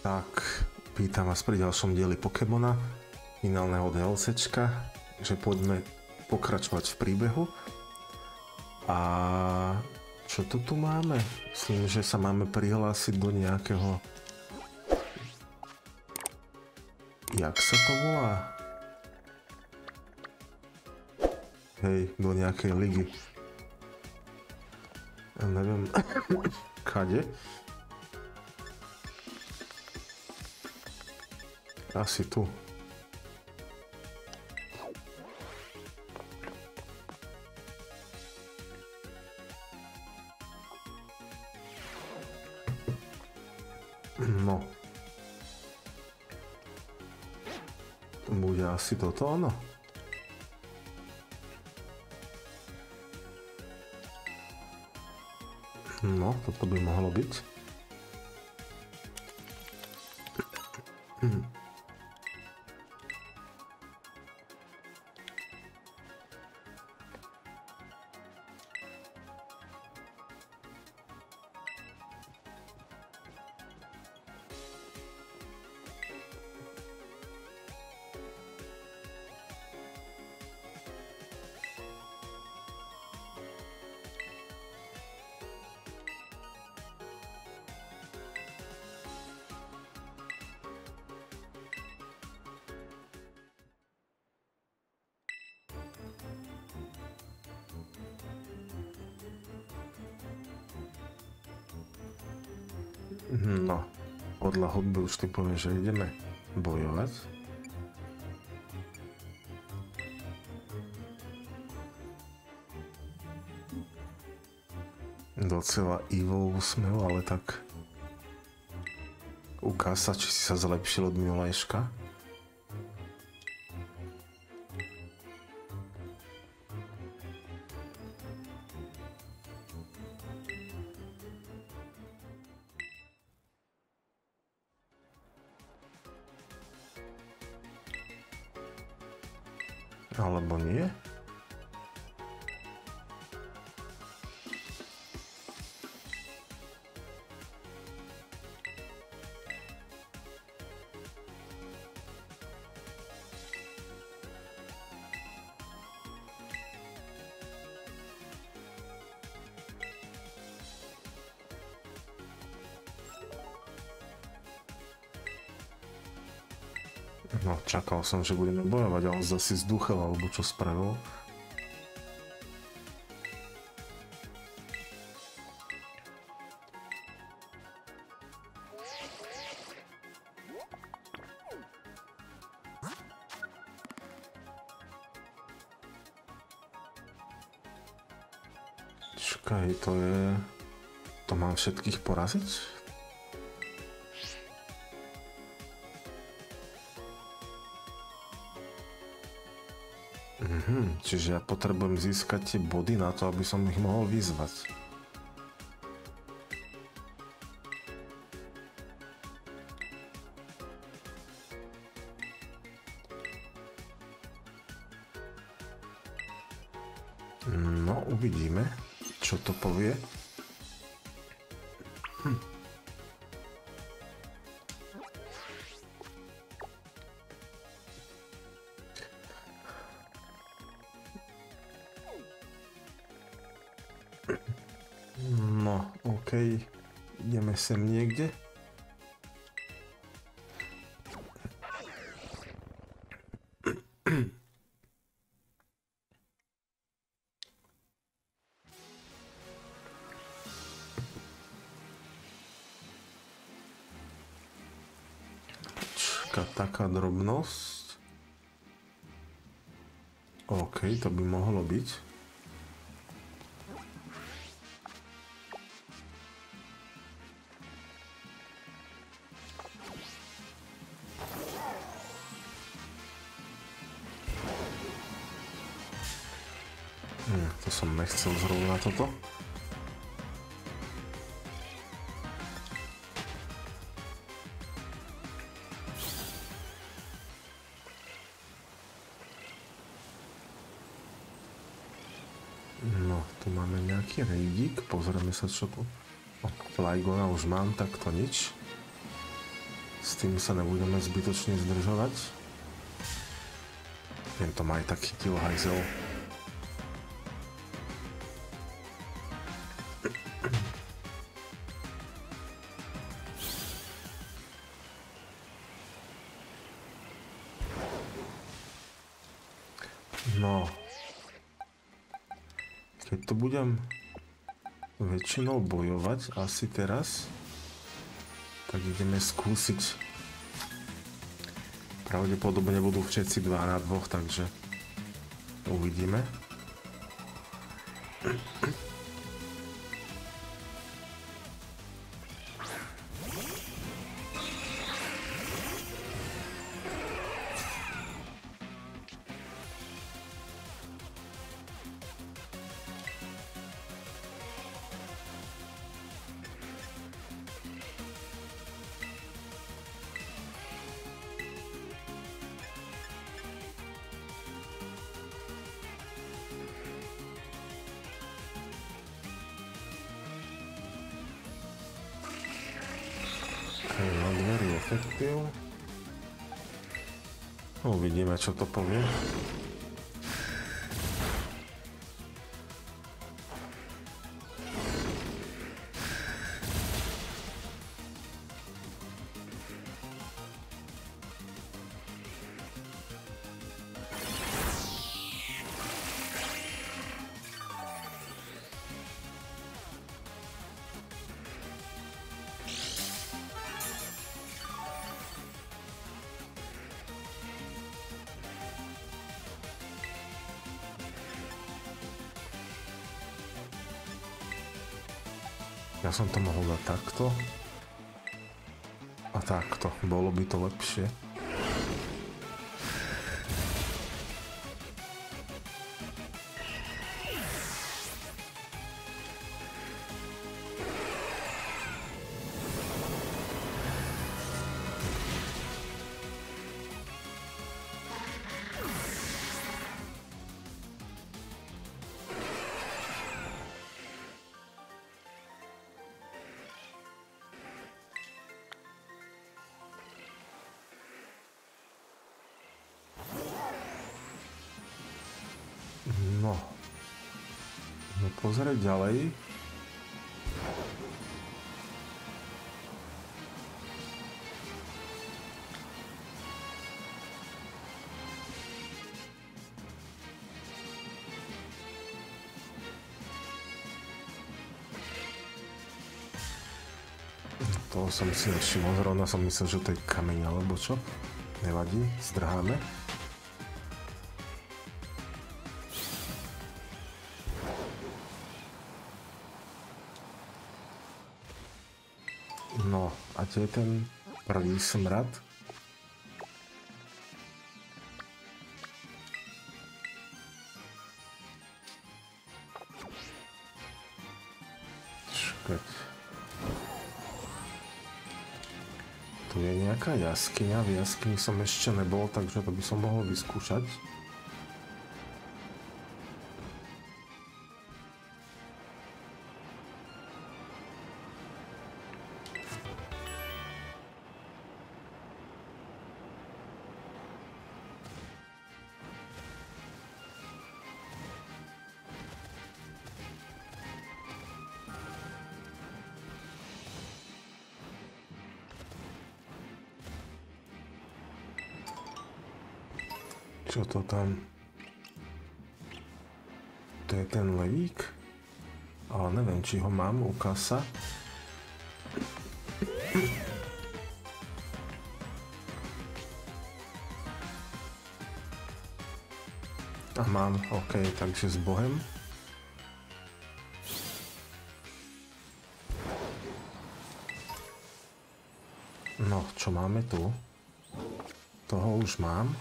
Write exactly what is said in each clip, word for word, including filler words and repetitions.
Tak, vítam vás pri ďalšom dieli Pokémona, finálneho DLCčka, že poďme pokračovať v príbehu. A čo to tu máme? Myslím, že sa máme prihlásiť do nejakého... Jak sa to volá? Hej, do nejakej ligy. Ja neviem, kade? Asi tu. No. Bude asi toto ono. No, toto by mohlo byť. Hm. No, podľa hudby už ty povieš, že ideme bojovať. Docela evil úsmev, ale tak ukáž sa, či si sa zlepšil od minulejška. Alebo nie? No, čakal som, že budeme bojovať, ale zase zduchal, alebo čo spravil. Čakaj, to je... To mám všetkých poraziť? Mhm, čiže ja potrebujem získať tie body na to, aby som ich mohol vyzvať. No, uvidíme, čo to povie. Hm. No, okej, ideme sem niekde. Čaká taká drobnosť. Okej, to by mohlo byť. Hm, to som nechcel zrovna toto. No, tu máme nejaký rejdík, pozrieme sa čo tu. Flygona už mám, tak to nič. S tými sa nebudeme zbytočne zdržovať. Tento ma aj tak chytil hajzel. No. Keď to budem väčšinou bojovať asi teraz, tak ideme skúsiť. Pravdepodobne budú všetci dva na dvoch, takže uvidíme. Mám dverí efektív. Uvidíme, čo to povie. Ja som to mohol dať takto. A takto. Bolo by to lepšie. No, no pozrieť ďalej. Toho som si nevšimol, zrovna som myslel, že to je kameň alebo čo. Nevadí, zdrháme. No, a to je ten prvý smrad. Čakať. Tu je nejaká jaskyňa, v jaskyni som ešte nebol, takže to by som mohol vyskúšať. Čo to tam? To je ten levík? Ale neviem, či ho mám u kasa. A mám, ok, takže s Bohem. No, čo máme tu? Toho už mám.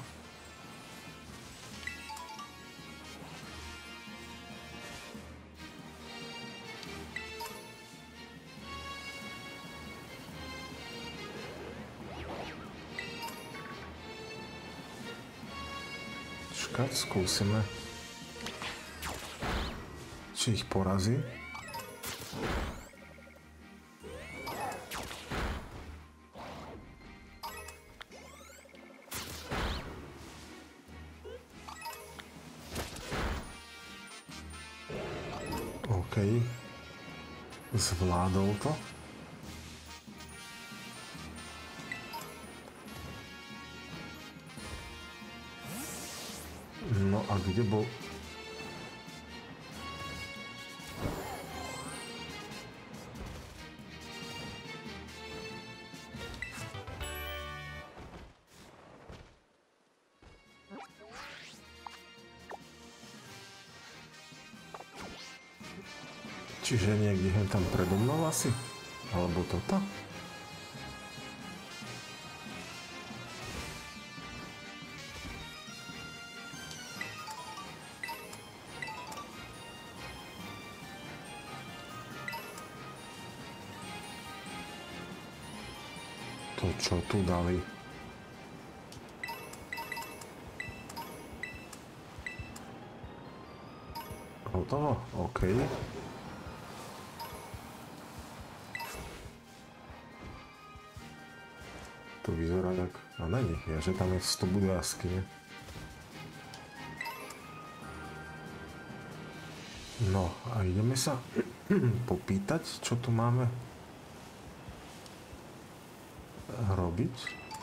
Skúsime, či ich porazí. OK. Zvládol to. No a kde bol... Čiže niekde hen tam predo mnou asi? Alebo toto? To čo tu dali? Hotovo? OK. To vyzerá tak... A není, je, že tam je vstup do jaskyne. No a ideme sa popýtať, čo tu máme robiť.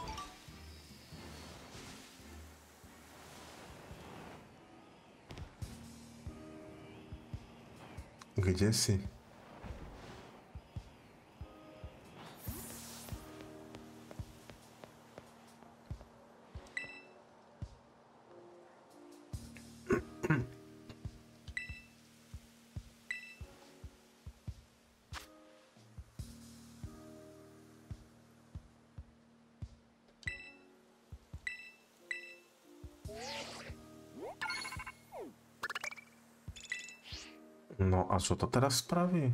Kde si? No a čo to teraz spraví?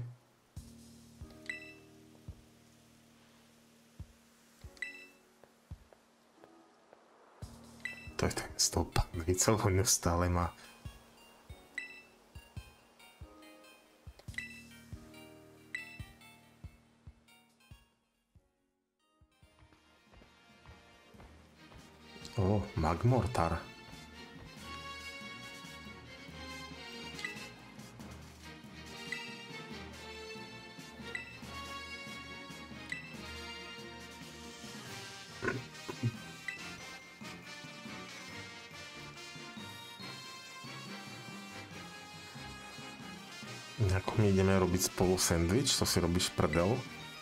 To je ten stĺp, celú ňu stále má. O, Magmortar. Ako my ideme robiť spolu sandwich, to si robíš prdel.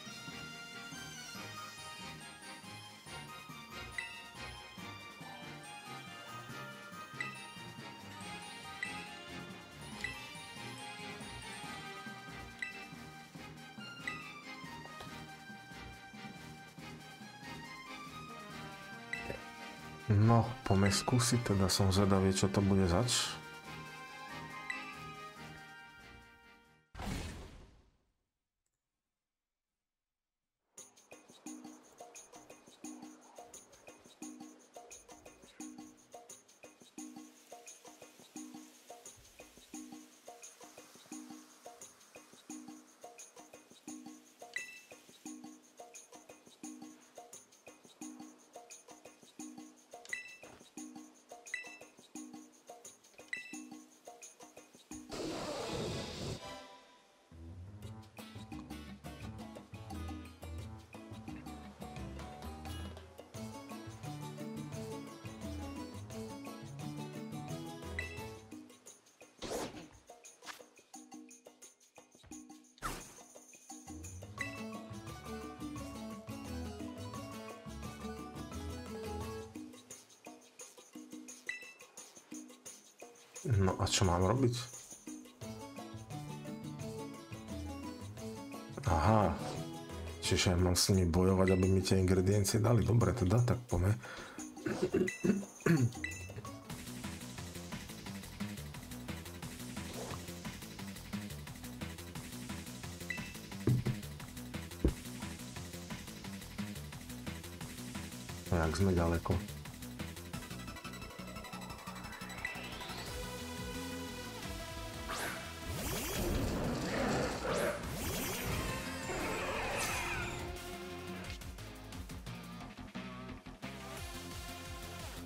No, poďme skúsiť, teda som zvedavý, čo to bude zač. No a čo mám robiť? Aha. Čiže mám s nimi bojovať, aby mi tie ingrediencie dali. Dobre, teda, tak poďme. Jak sme ďaleko.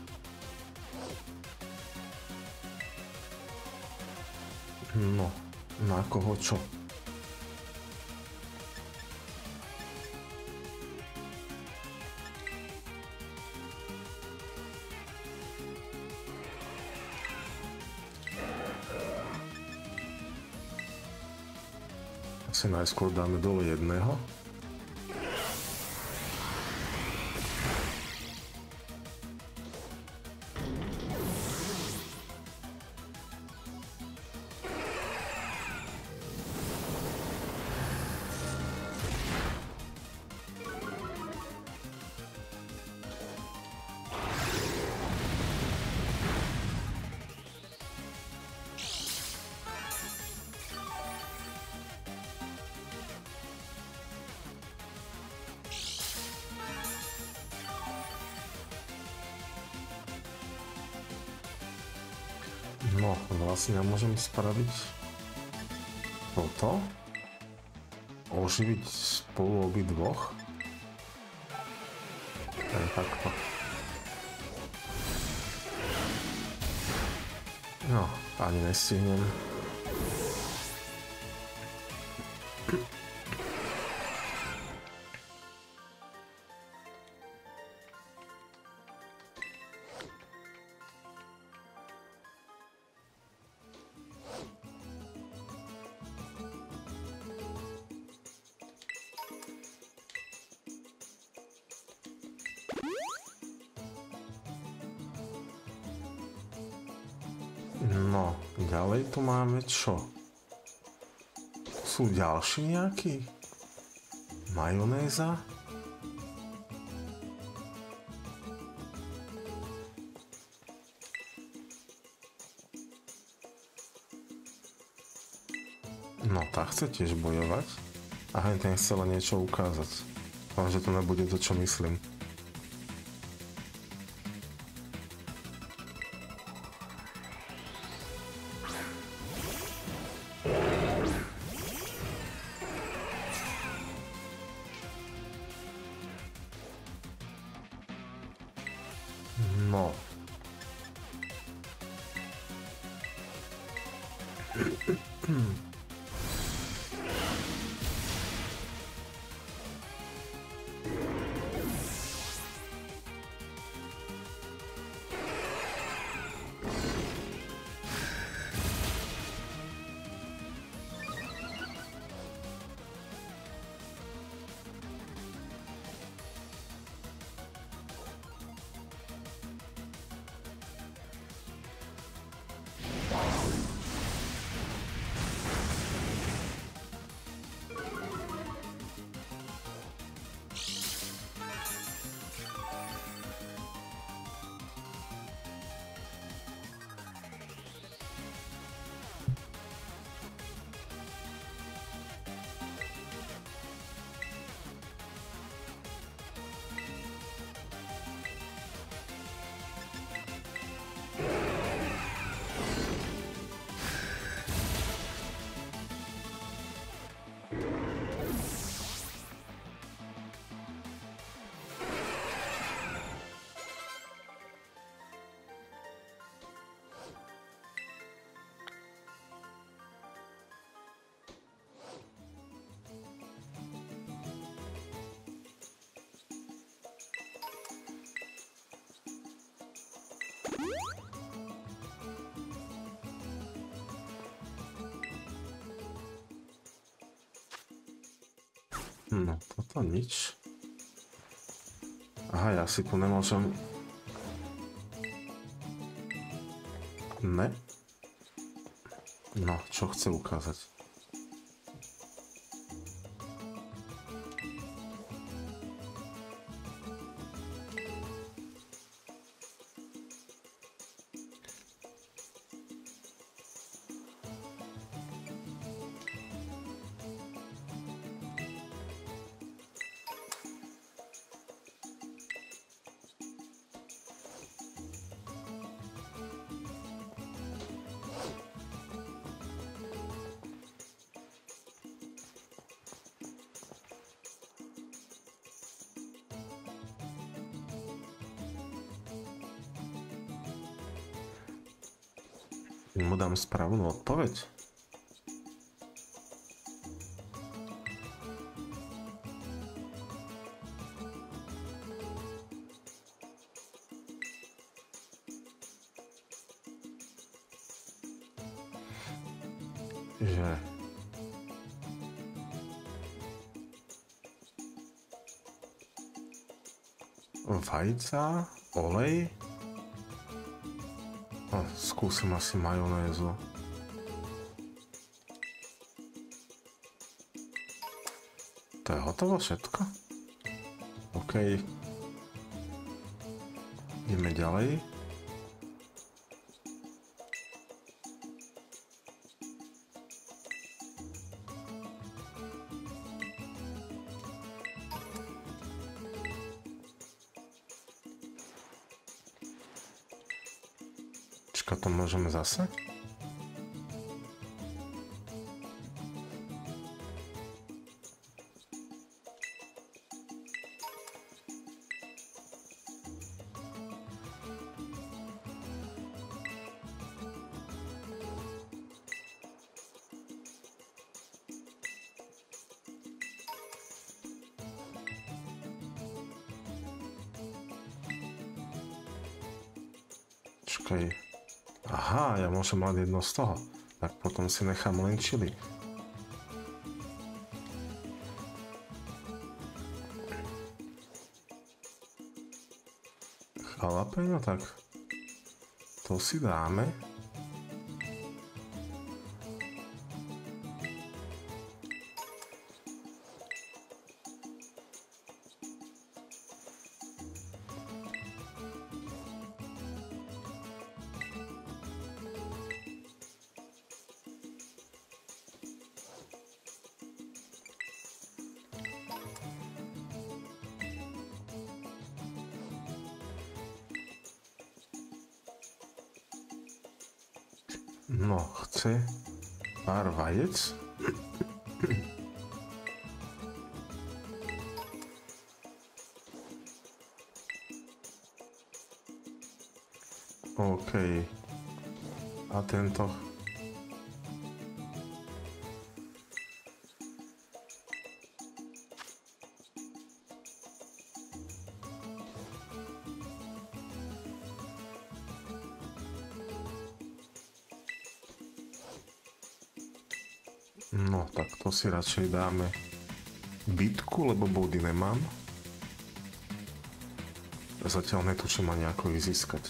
No, Na koho čo? Asi najskôr dáme dole jedného. No, vlastne ja môžem spraviť toto. Oživiť spolu obi dvoch. Aj takto. No, ani nestihnem. No, ďalej tu máme čo? Sú ďalší nejakí? Majonéza? No, tá chce tiež bojovať. A hen ten chcela niečo ukázať. Lenže to nebude to, čo myslím. No. No, toto nič. Aha, ja si tu nemôžem... Ne? No, čo chce ukázať? Mu dám správnu odpoveď. že vajca, olej. A skúsim asi majonézu. To je hotovo všetko? OK. Ideme ďalej. To môžeme zase? Čakaj. Aha, ja môžem mať jedno z toho. Tak potom si nechám len čili. Jalapeno, tak to si dáme. No, chce pár vajec. OK. A tento... No, tak to si radšej dáme bitku, lebo body nemám. Zatiaľ netučím ani ako ich získať.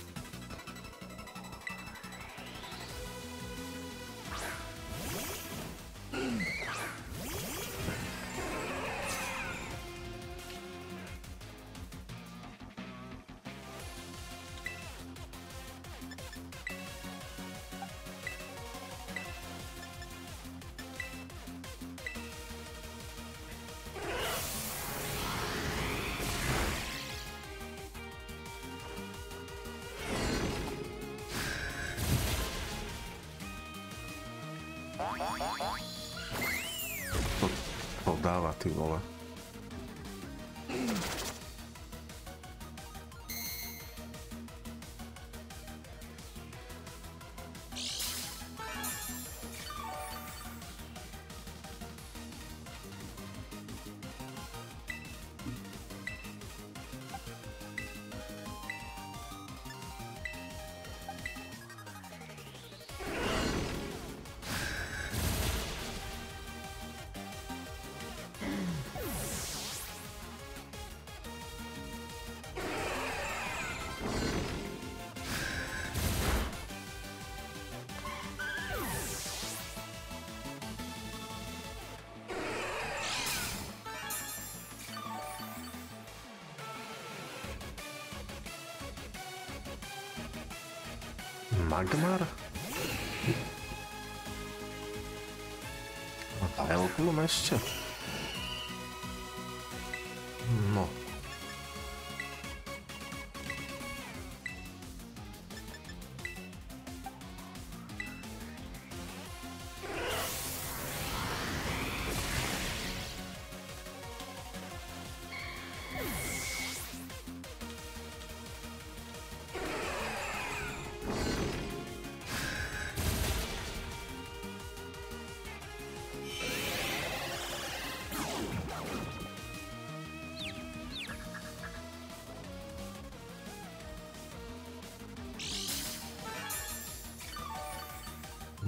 To, to dáva, ty vole. Magmar? A Elblum ešte? No.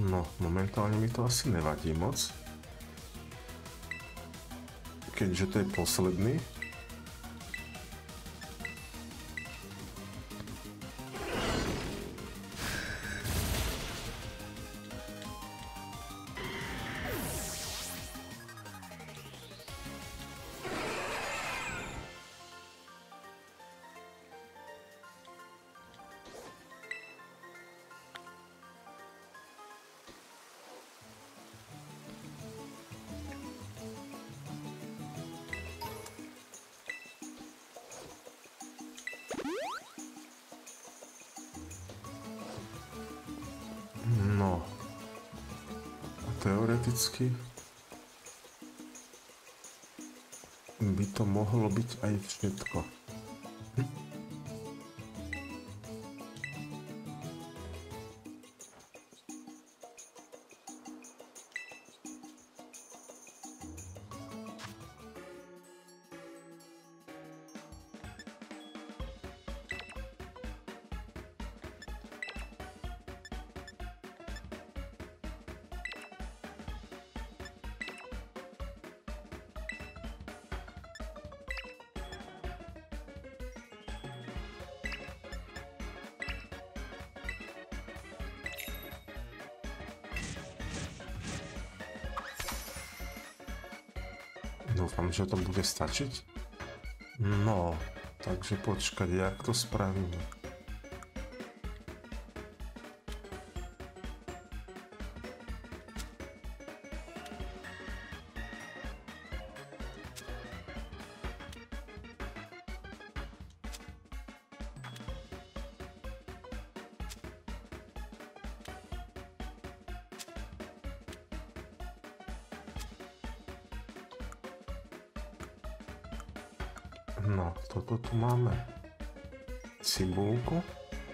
No, momentálne mi to asi nevadí moc. Keďže to je posledný. No, teoreticky by to mohlo byť aj všetko. Hm? Dúfam, že to bude stačiť. No, takže počkať, jak to spravíme. No, toto tu máme cibulku.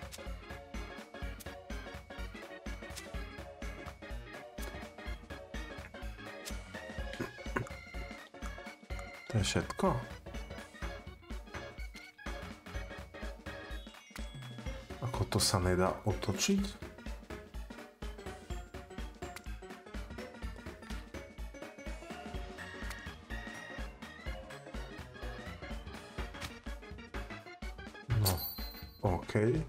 To je všetko. Ako to sa nedá otočiť? OK.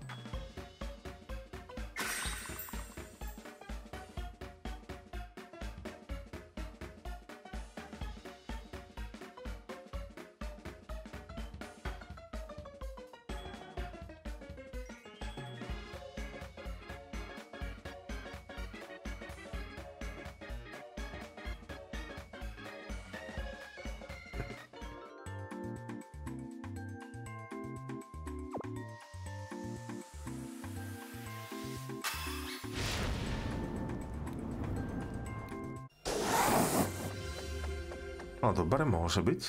No dobre, môže byť.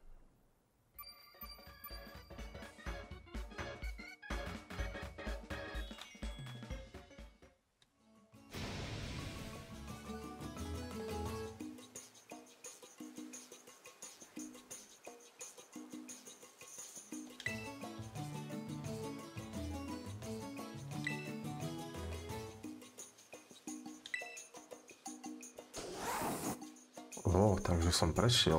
Ó, takže som prešiel.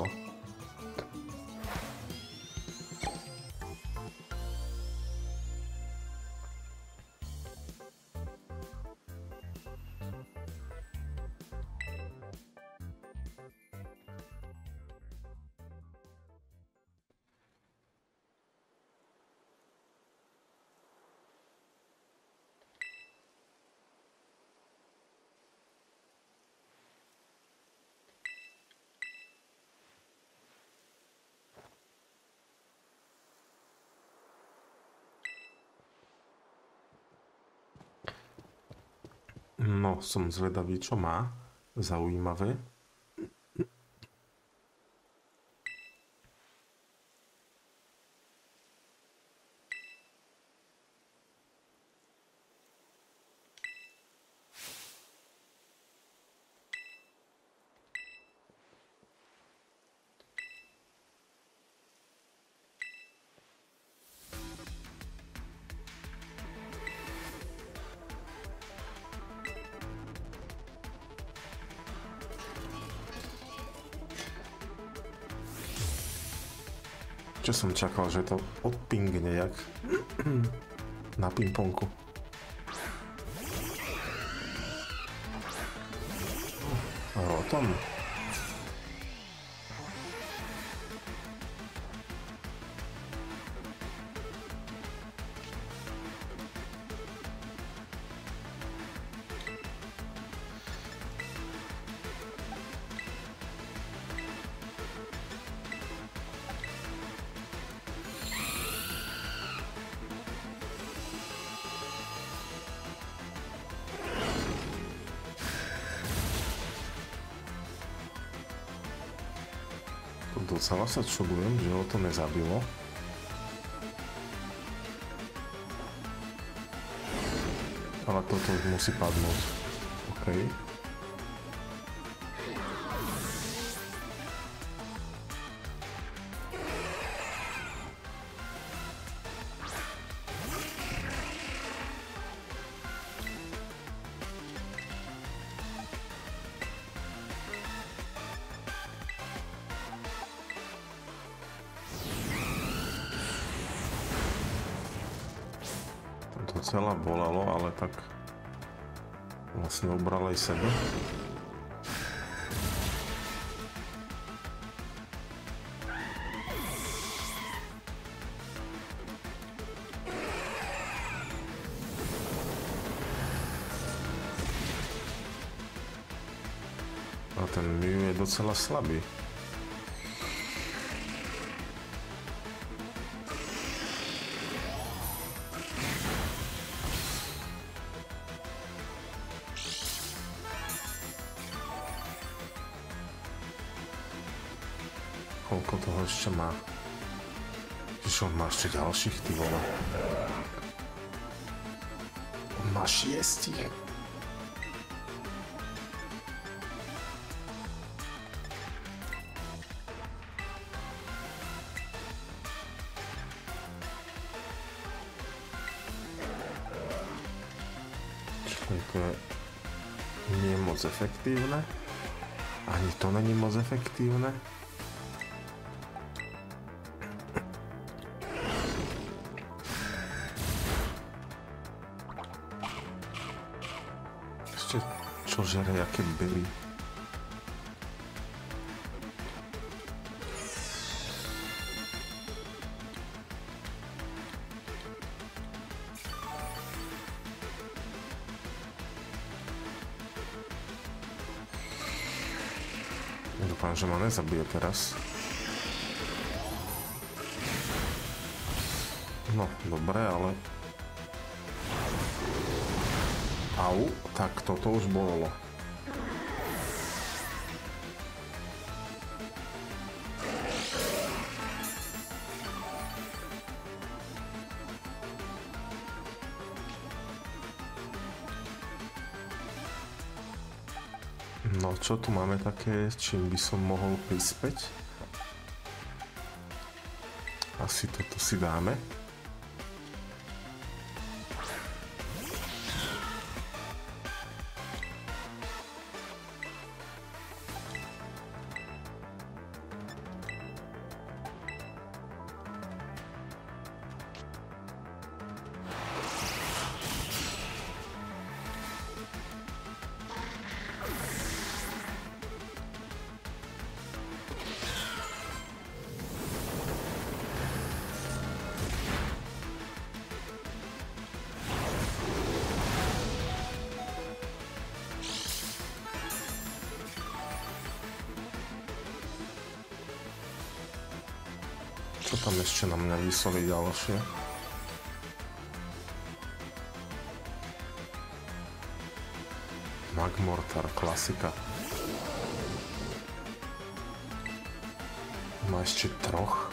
No, som zvedavý, čo má zaujímavé. Čo som čakal, že to odpingne jak na pingpongu. Rotom. Docela sa čudujem, že ho to nezabilo. Ale toto už musí padnúť. OK. Celá bolelo, ale tak vlastne obral aj sebe. A ten Mew je docela slabý. Koľko toho ešte má? Čiže on má ešte ďalších, ty vole. On má šiestich. Čiže to je nie moc efektívne. Ani to není moc efektívne. Čo žere, jaké byly. Dúfam, že ma nezabije teraz. No, dobre, ale... Au, tak toto už bolelo. No, čo tu máme také, čím by som mohol prispäť? Asi toto si dáme. Čo tam ešte na mňa vysloví ďalšie? Magmortar, klasika. Má ešte troch.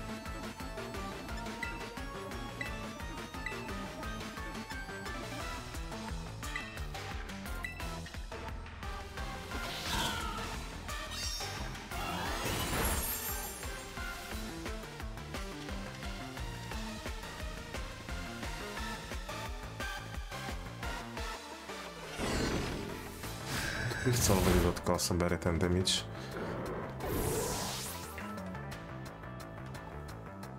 Bych chcel vedieť, odkiaľ sa berie ten damage.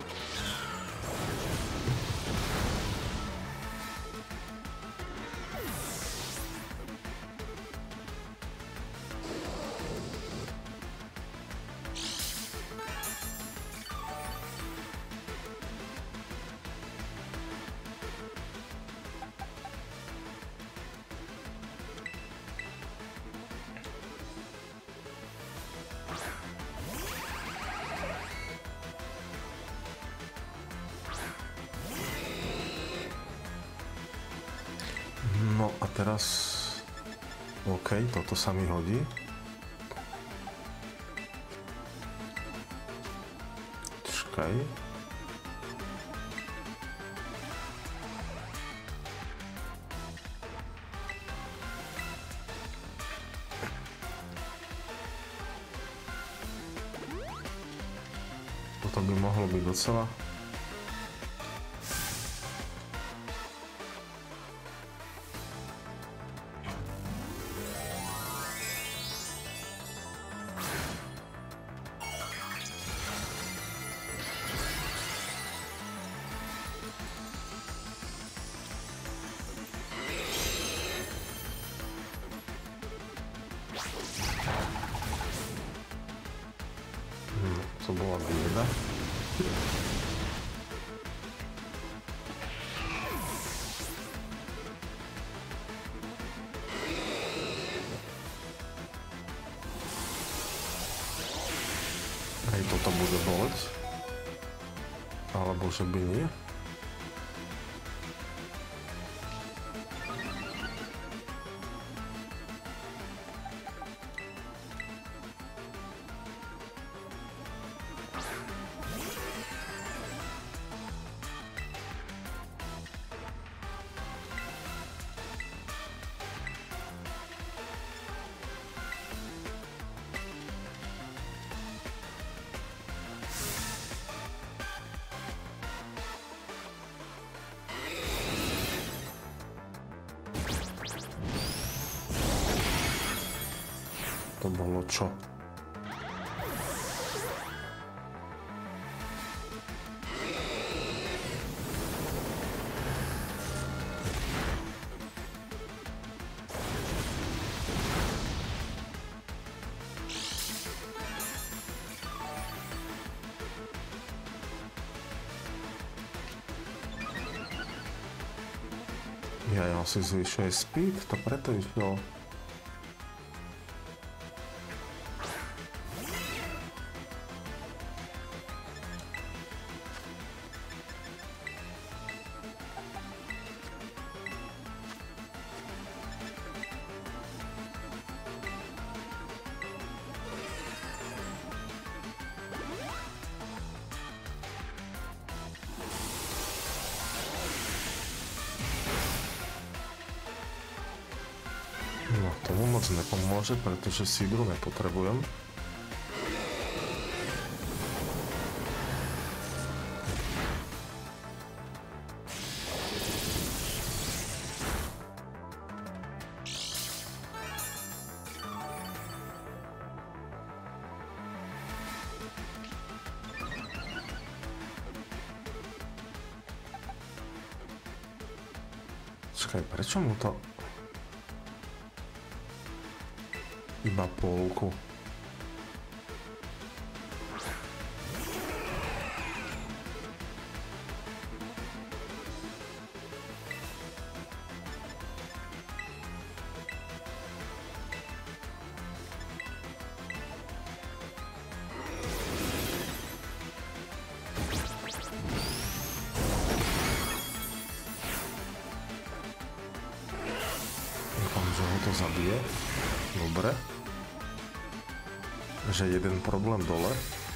teraz... OK, toto sa mi hodí. Čakaj. Toto by mohlo byť docela. To bola bieda. Aj toto bude boleť. Alebo že by nie. To bolo čo? Ja, ja si zvyšuje speed, to preto išlo. No, tomu moc nepomôže, pretože sídru nepotrebujem. Čakaj, prečo mu to... Iba polku. Dúfam, že ho to zabije. Dobre. Že jeden problém dole.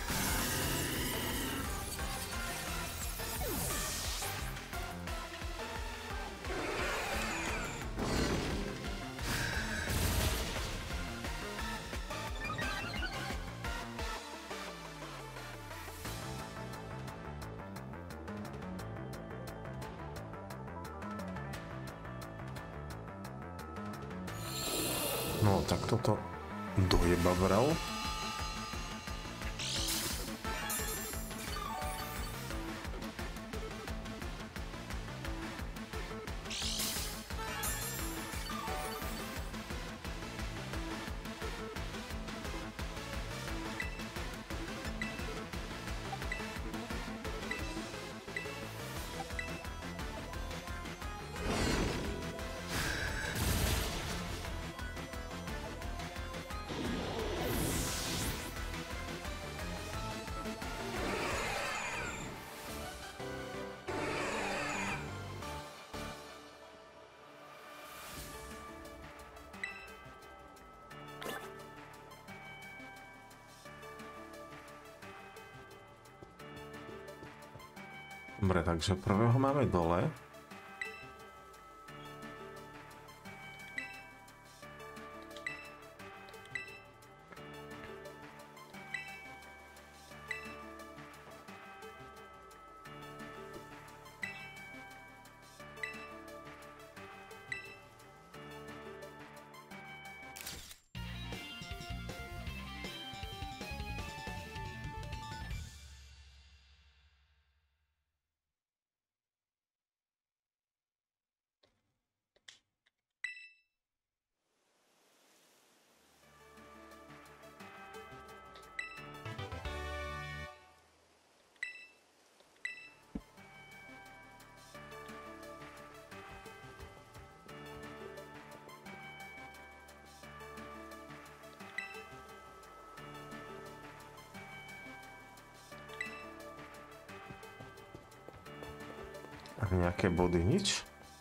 No, tak toto dojeba vral. Dobre, takže prvého máme dole. A nejaké body nič?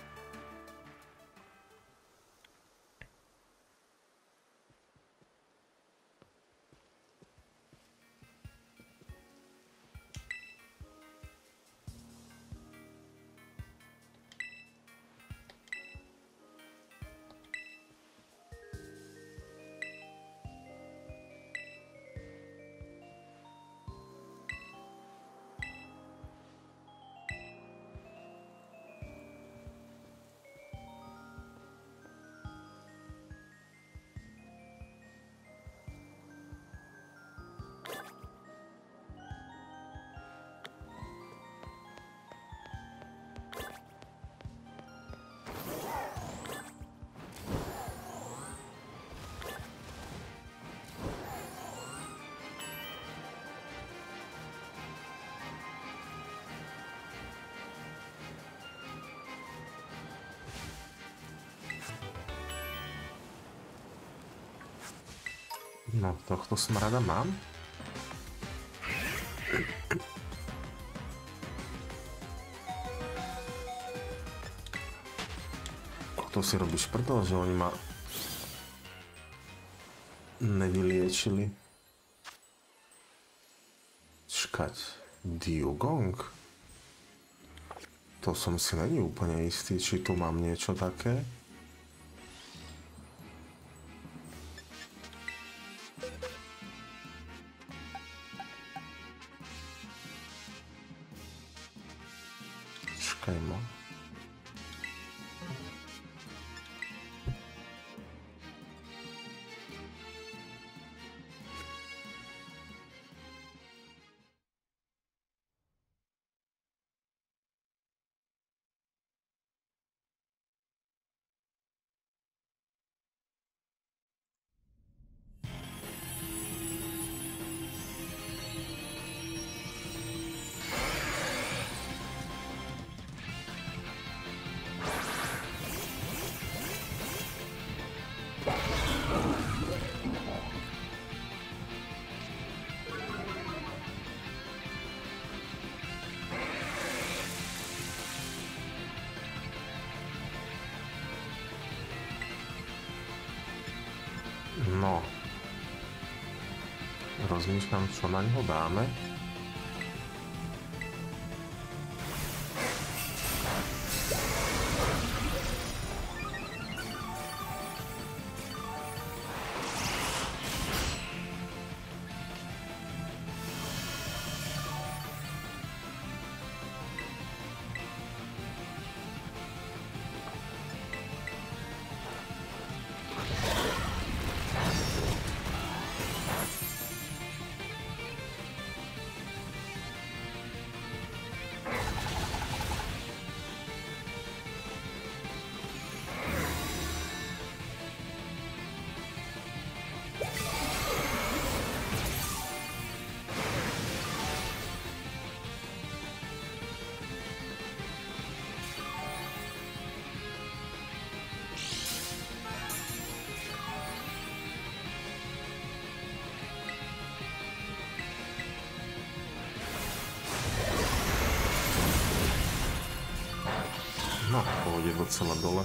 No, tohto smrada mám. To si robíš prdel, že oni ma nevyliečili. Čkať, Diugong? To som si není úplne istý, či tu mám niečo také. Čakaj ma. No, rozmýšľam, čo na ňo dáme. No, pôjde docela dole.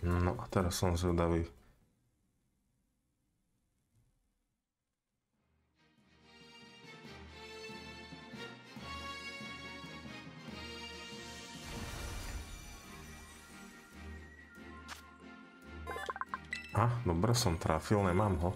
No a teraz som zvedavý. A, dobre som trafil, nemám ho.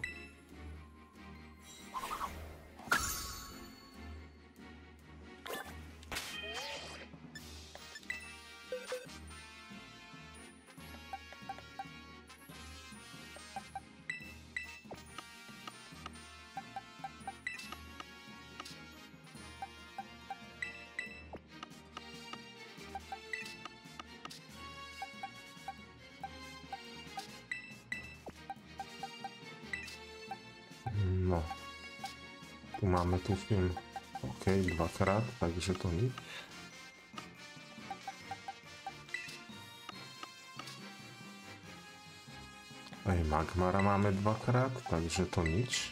No, tu máme tuším, ok, dvakrát, takže to nič. Aj Magmara máme dvakrát, takže to nič.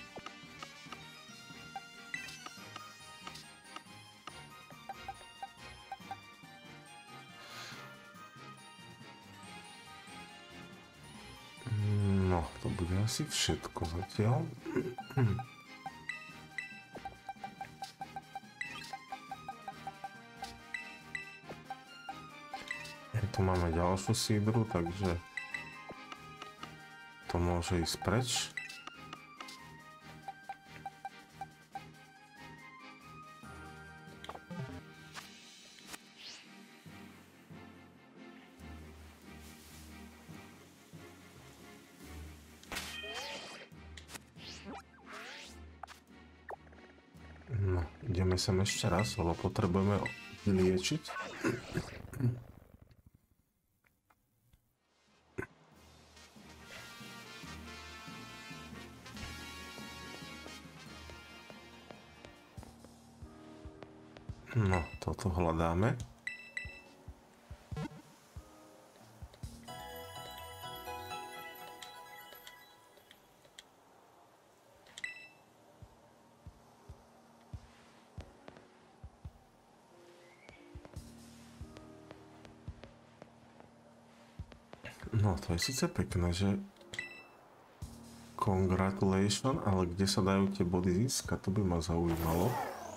No, to bude asi všetko zatiaľ. Tu máme ďalšiu sídru, takže to môže ísť preč. No, ideme sem ešte raz, lebo potrebujeme vyliečiť. No, toto hľadáme. No, to je síce pekné, že congratulations, ale kde sa dajú tie body získať, to by ma zaujímalo.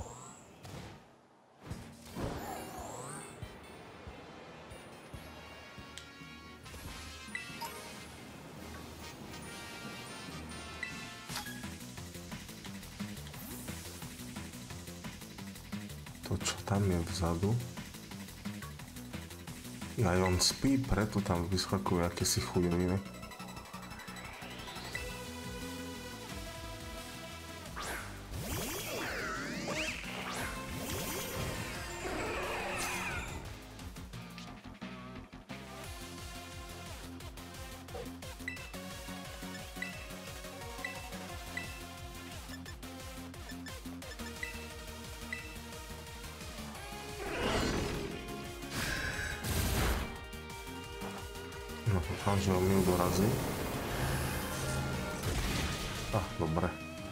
To, čo tam je vzadu. Aj on spí, preto tam vyskakujú akési chujoviny. No, dúfam, že omyl dorazí. Ah, dobre.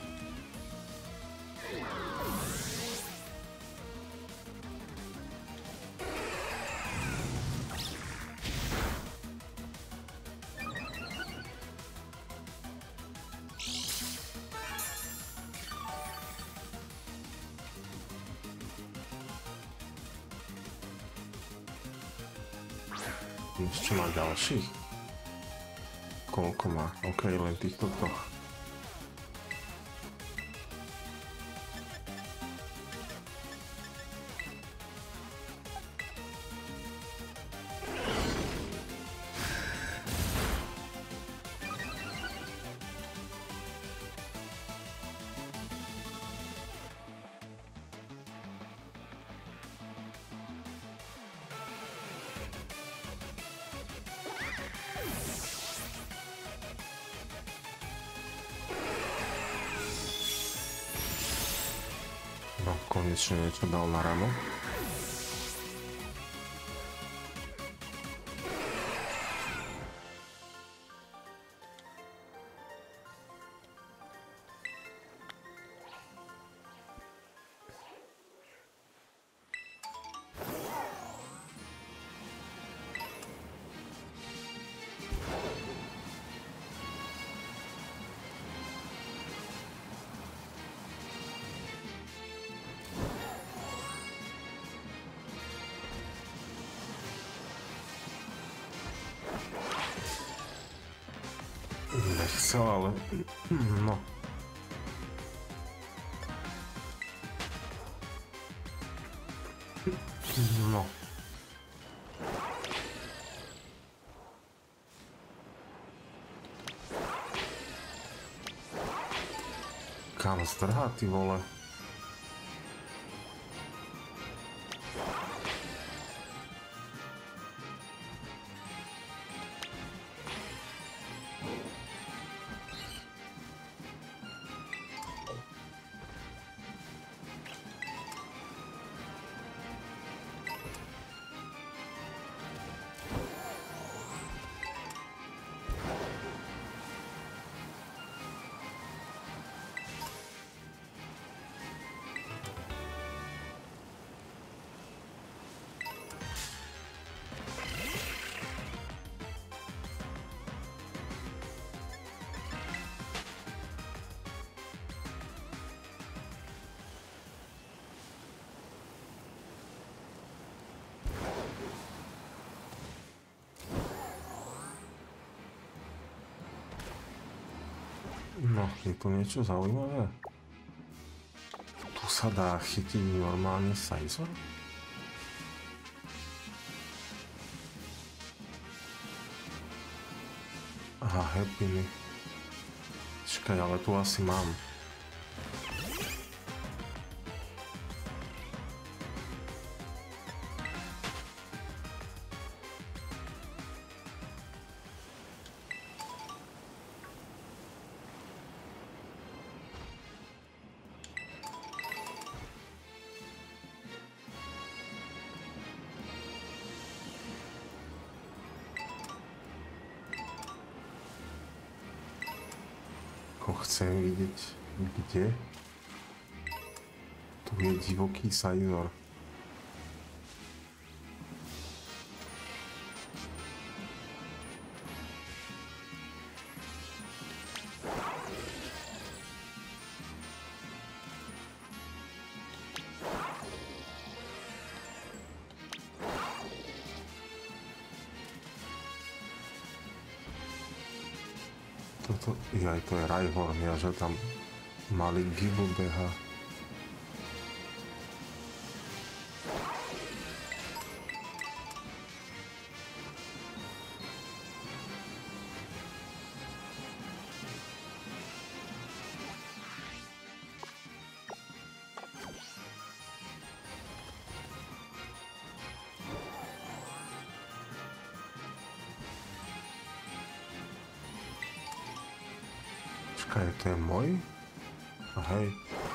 Ešte má ďalších? Koľko má? Ok, len týchto troch. No, konečne niečo dal na ranu. nechcel, ale... No. No. Kam zdrhá, ty vole? No, je tu niečo zaujímavé? Tu sa dá chytiť normálne Sizor? Aha, Happiny. Čakaj, ale tu asi mám. Chcem vidieť, kde tu je divoký Sizor. Toto, jaj, to je Rhyhorn, ja, že tam malý Gible beha. Čakaj, to je môj? A hej.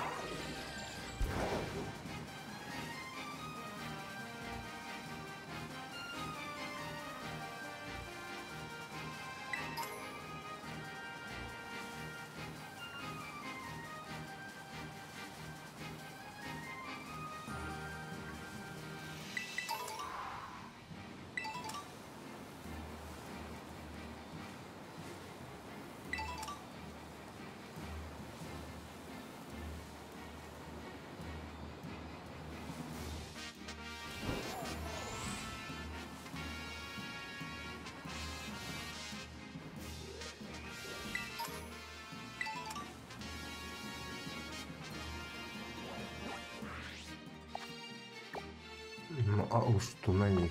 No a už tu není.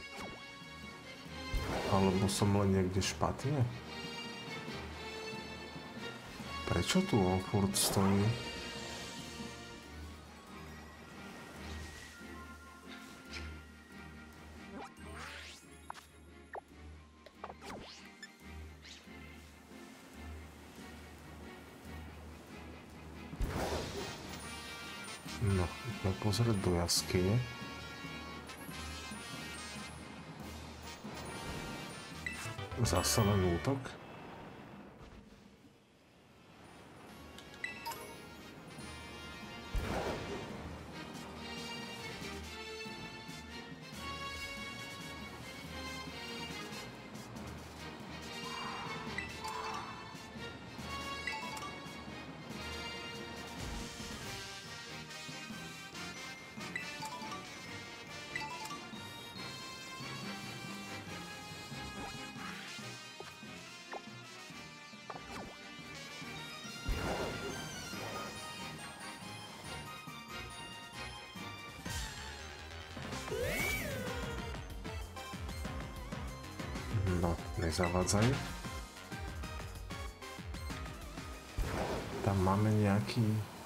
Alebo som len niekde špatne? Prečo tu on furt stojí? No, ideme pozrieť do jaskyne. Zase len útok. No, nezavádzaj. Tam máme nejaký...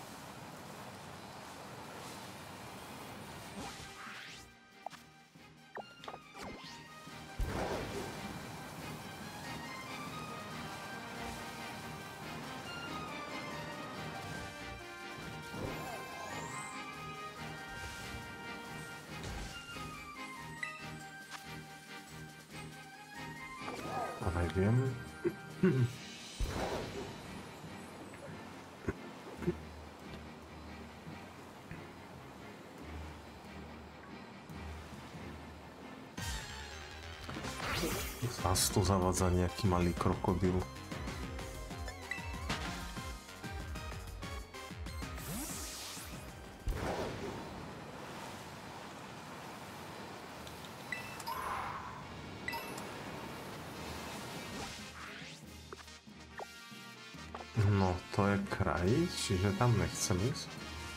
Neviem. Zas to zavádza nejaký malý krokodil. No, to je kraj, čiže tam nechcem ísť.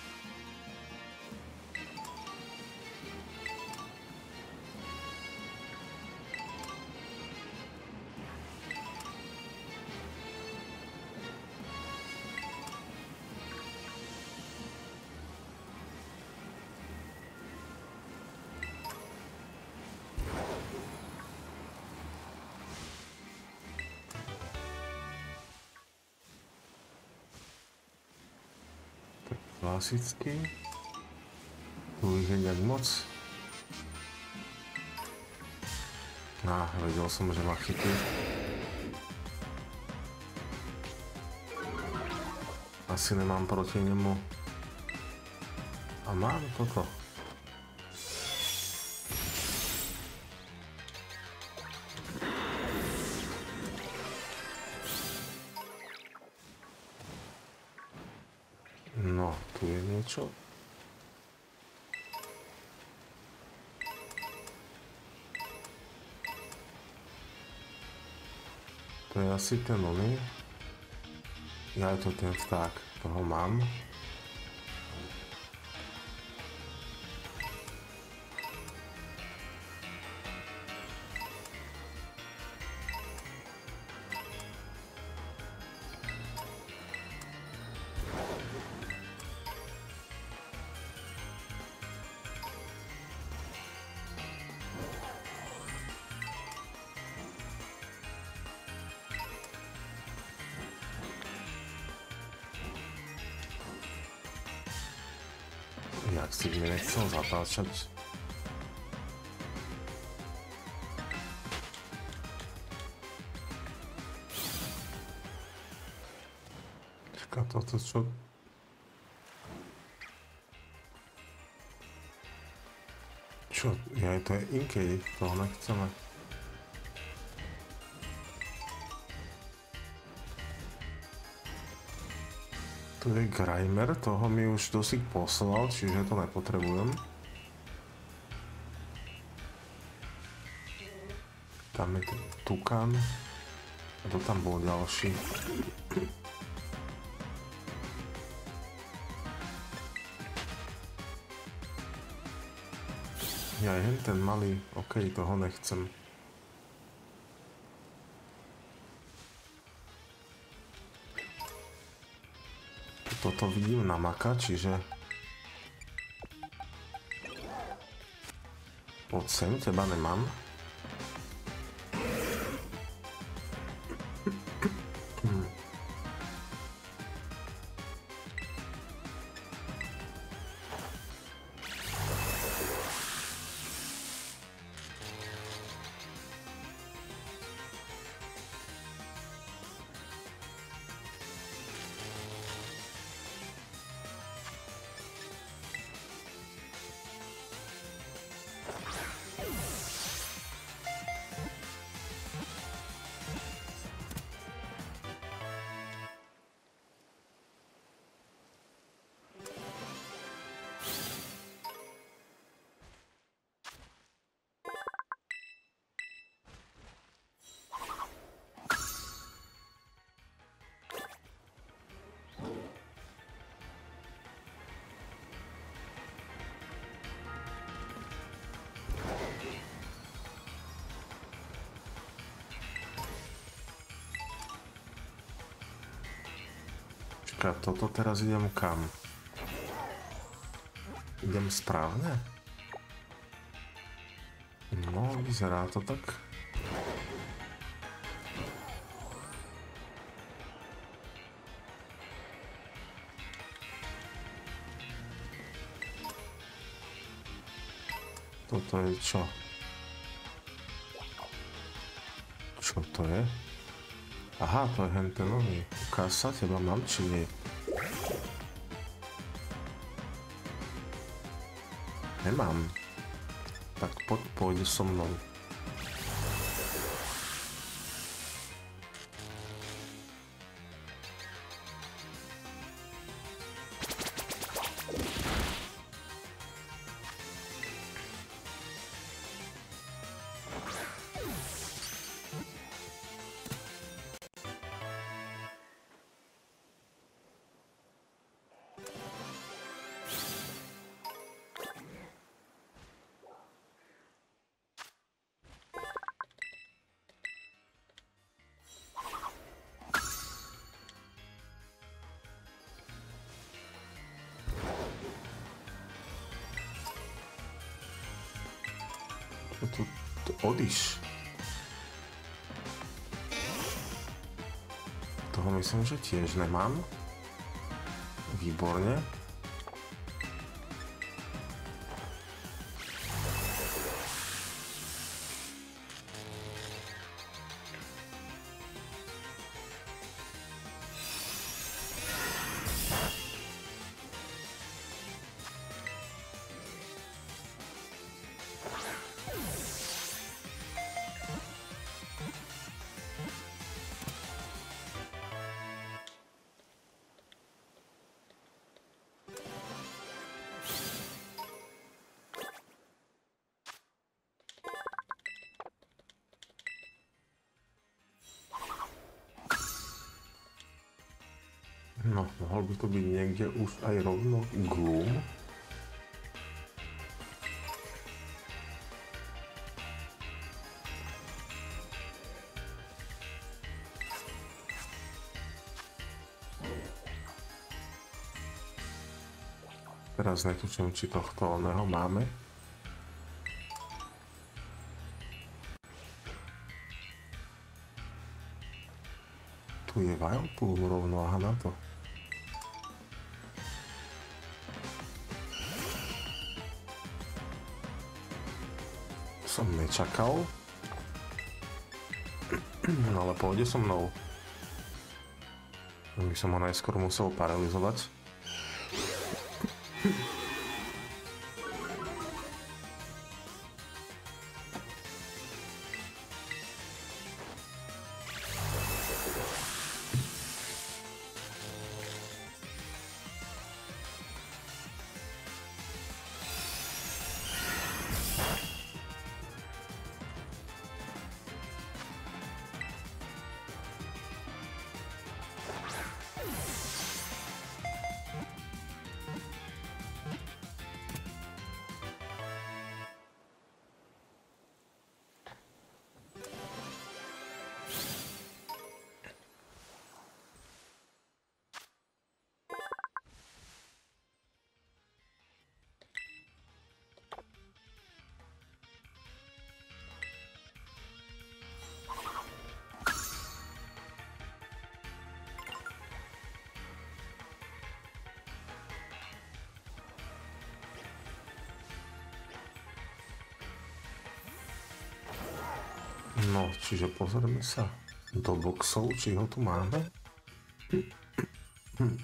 Klasicky. Tu ich je nejak moc. Á, vedel som, že ma chytí. Asi nemám proti nemu. A mám toto. No, tu je niečo. To je asi ten oný. Ja je to ten vták, toho mám. Jak si mi nechcel zatáčať. Čaká toto čo? Čo? Ja, to je Inkej, toho nechceme. Tu je Grimer, toho mi už dosť poslal, čiže to nepotrebujem. Tam je ten Tukan. A to tam bol ďalší. Ja jen ten malý, okej, toho nechcem. Toto vidím na maka, čiže poď sem, teba nemám. Počka, toto teraz idem kam? Idem správne? No, vyzerá to tak. Toto je čo? Čo to je? Aha, to je henten oný. Ukáž sa, teba mám či nie? Nemám. Tak poď, pôjde so mnou. Tu, tu odiš. Toho myslím, že tiež nemám. Výborne. No, mohol by to byť niekde už aj rovno Gloom. Teraz netučím, či tohto oného máme. Tu je Vileplume rovno, aha na to. Som nečakal. No ale pôjde so mnou. By som ho najskôr musel paralizovať. No, čiže pozrieme sa do boxov, či ho tu máme. Hm.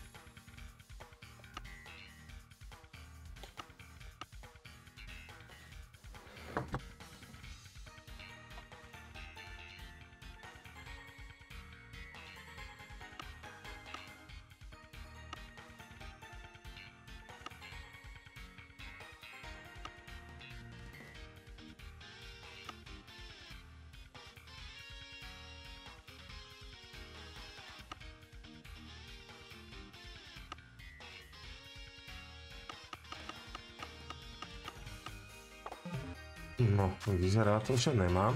No, vyzerá to, že nemám.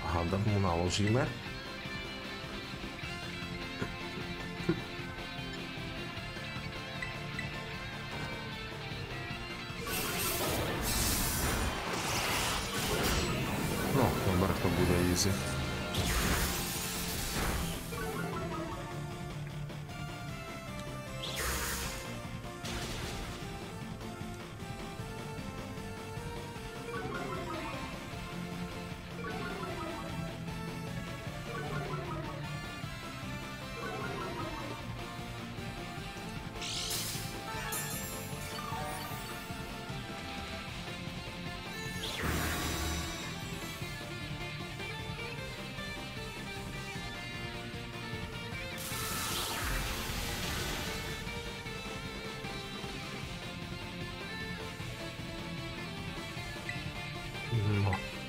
hádam mu naložíme. No, dobre, to bude easy. No.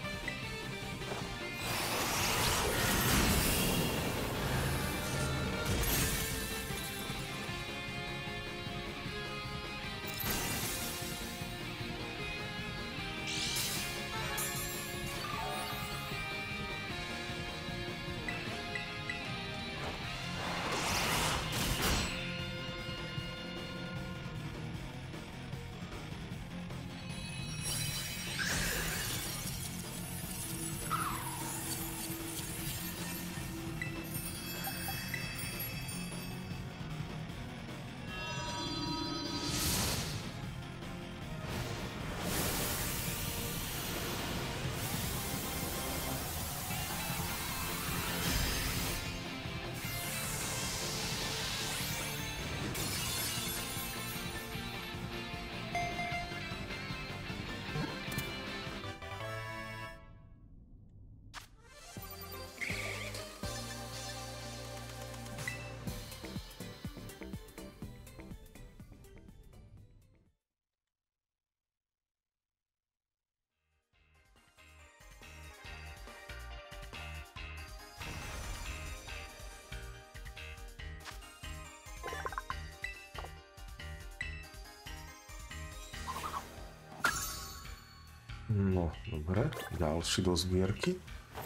No, dobre, ďalší do zbierky.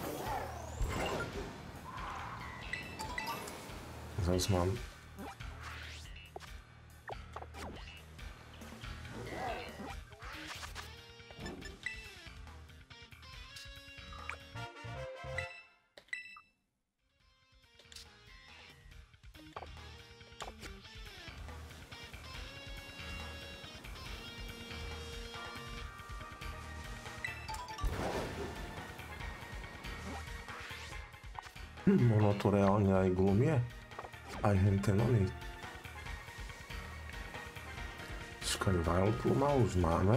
Zas mám... Ono to reálne aj glumie. Aj henten oný. Čakaj, Wild Pluma už máme.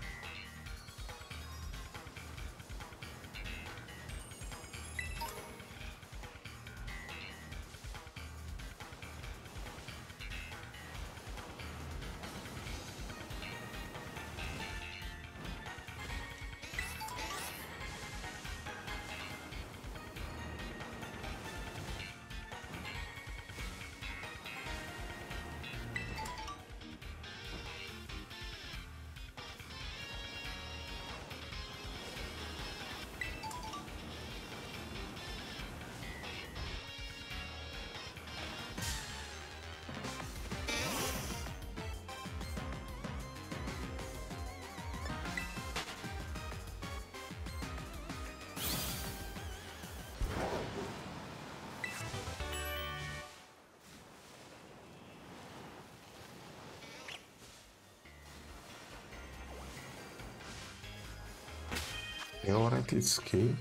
Teoreticky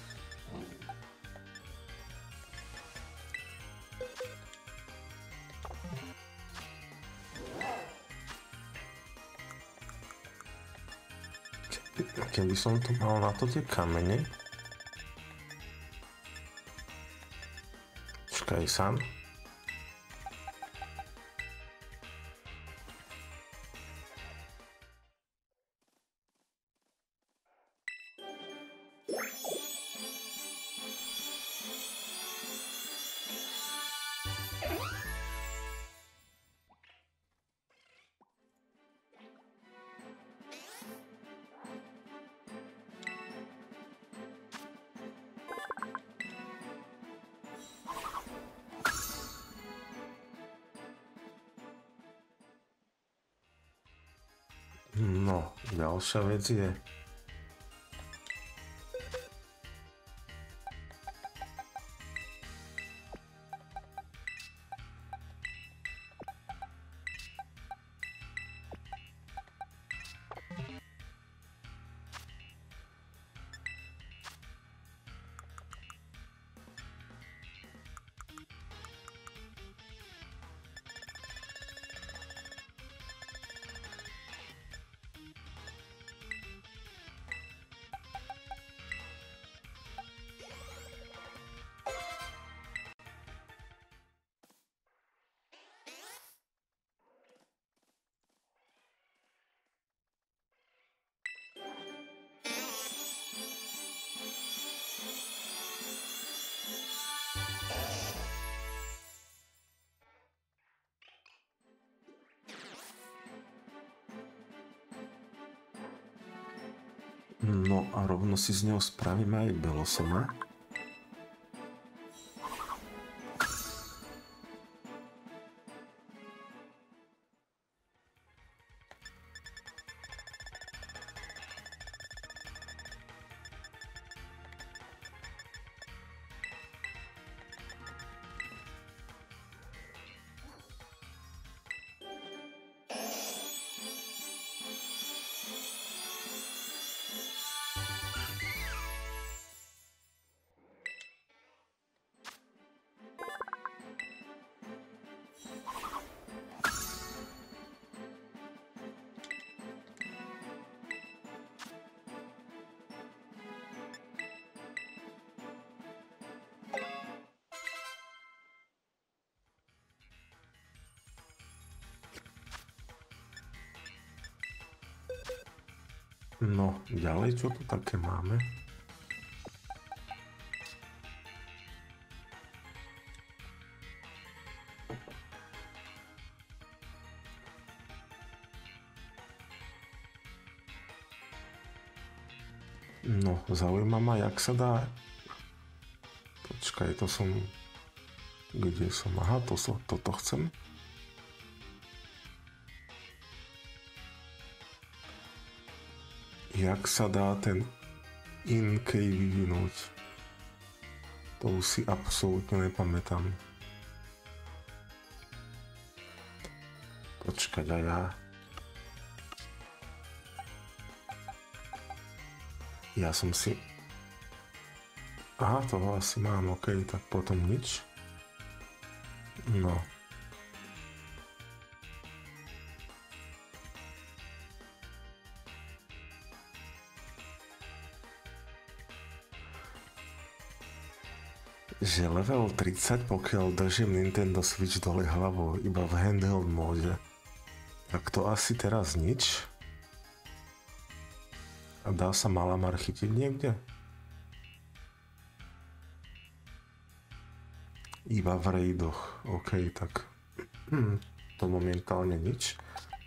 keby som tu mal na to tie kamene. Čakaj sám. ďalšia vec je... No a rovno si z neho spravíme aj belosoma. No, ďalej, čo tu také máme? No, zaujíma ma, jak sa dá... Počkaj, to som... Kde som? Aha, to som, toto chcem. Jak sa dá ten in-key vyvinúť? To už si absolútne nepamätám. Počkať, a ja... Ja som si... Aha, toho asi mám, ok, tak potom nič. No. Že level tridsať, pokiaľ držím Nintendo Switch dole hlavou, iba v handheld móde. Tak to asi teraz nič. A dá sa Malamar chytiť niekde? Iba v raidoch. OK, tak hm, to momentálne nič.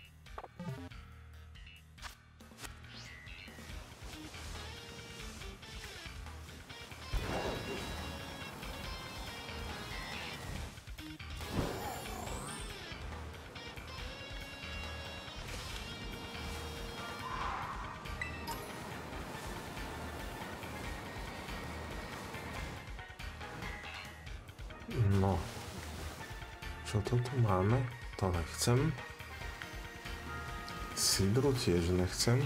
No, čo to tu máme? To nechcem. Sidru tiež nechcem.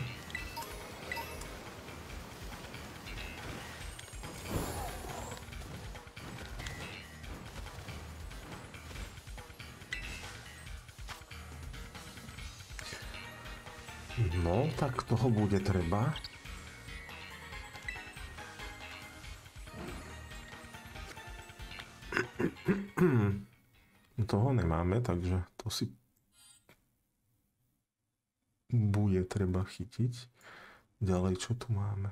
No, tak toho bude treba. Toho nemáme, takže to si bude treba chytiť. Ďalej, čo tu máme?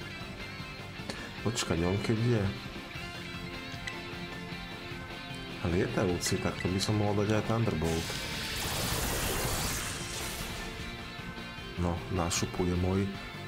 Počkať, on keď je... A Lietajúci, tak to by som mohol dať aj Thunderbolt. No, nášupuje môj.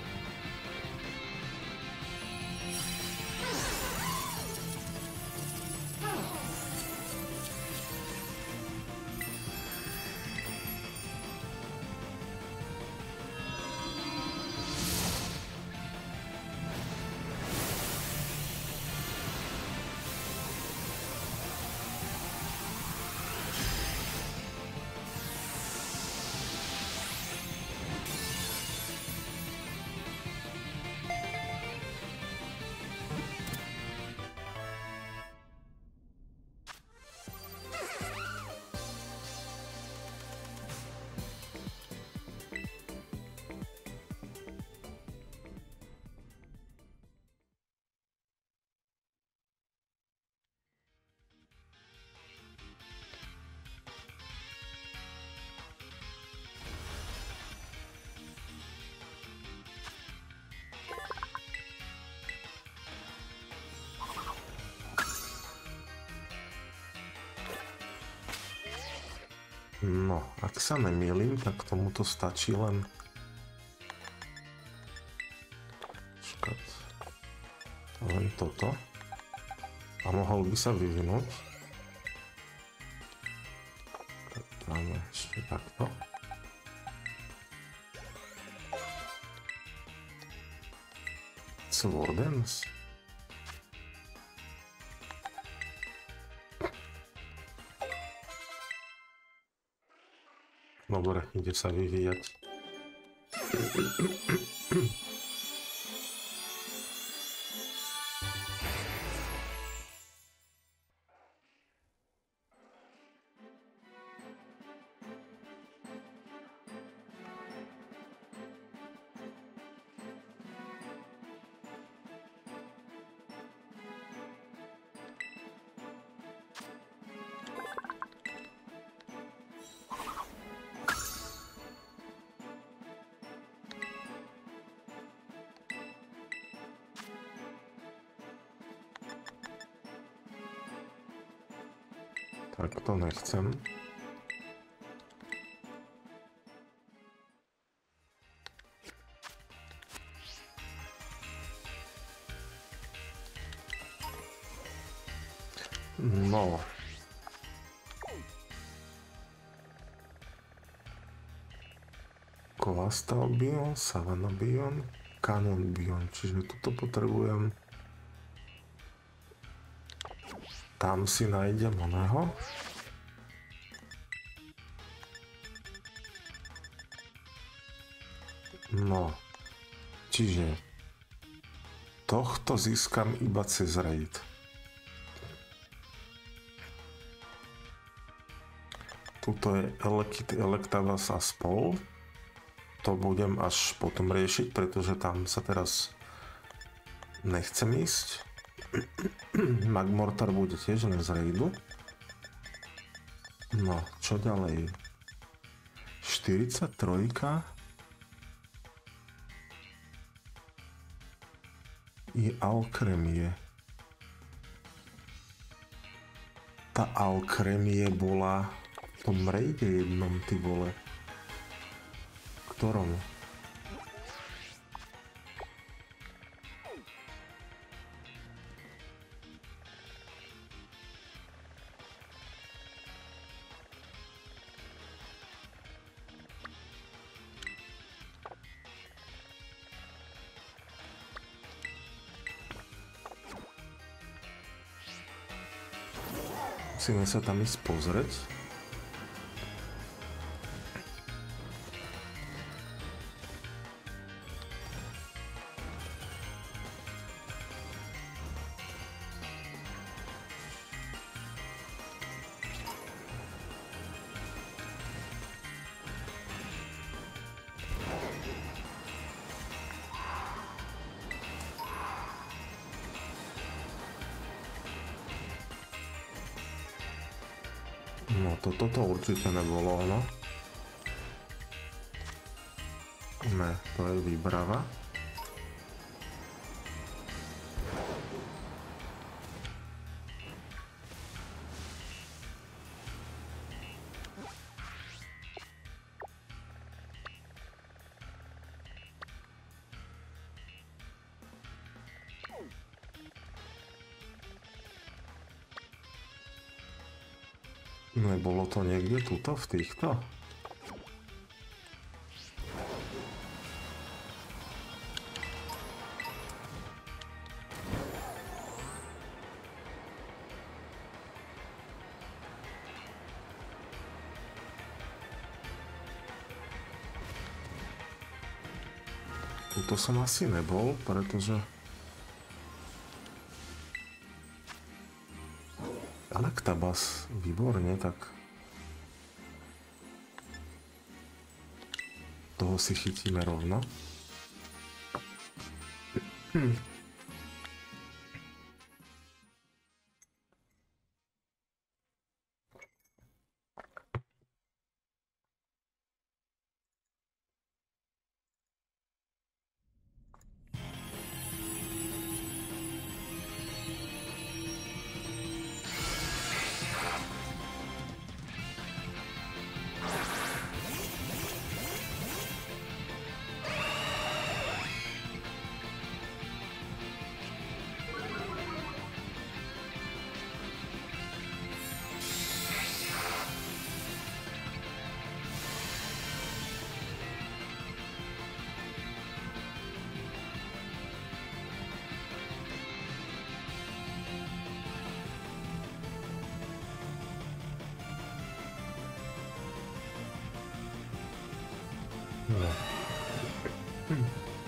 No, ak sa nemýlim, tak tomuto stačí len... Počkať. Len toto. A mohol by sa vyvinúť. Tak dáme ešte takto. Swordens. Dobre, ide sa vyvíjať. Tak to nechcem. No. Coastal Bion, Savannah Bion, Canyon Bion, čiže tuto potrebujem. Tam si nájdem oného. No, čiže tohto získam iba cez raid. Tuto je Electabuzz a spol. To budem až potom riešiť, pretože tam sa teraz nechcem ísť. Magmortar bude tiež len z raidu. No, čo ďalej? štyridsaťtri. I Alcremie. Tá Alcremie bola v tom raide jednom, ty vole. Ktorom? Musíme sa tam ísť pozrieť. No toto to určite nebolo ono. Ne, to je výbrava. Nebolo to niekde tuto, v týchto? Tuto som asi nebol, pretože... Alektabas, výborne, tak... Toho si chytíme rovno. Hm. No. Hm.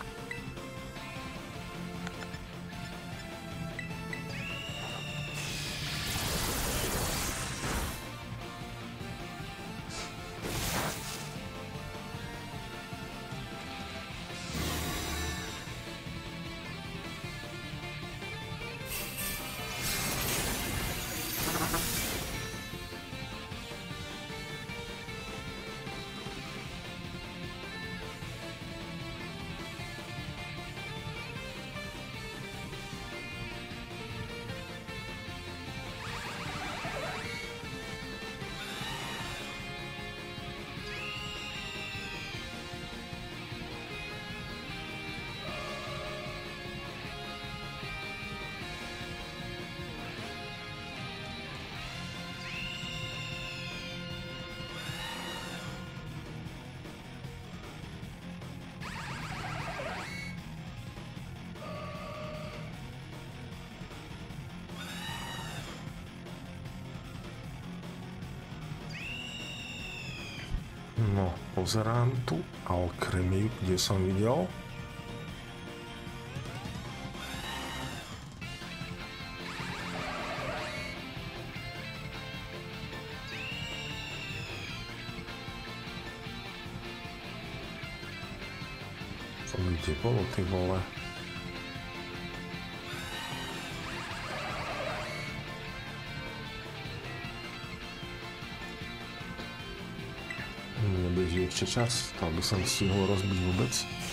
No, pozerám tu alchymiu, kde som videl. To kde bolo, ty vole? Nebeží ešte čas, tak by som stihol rozbiť vôbec.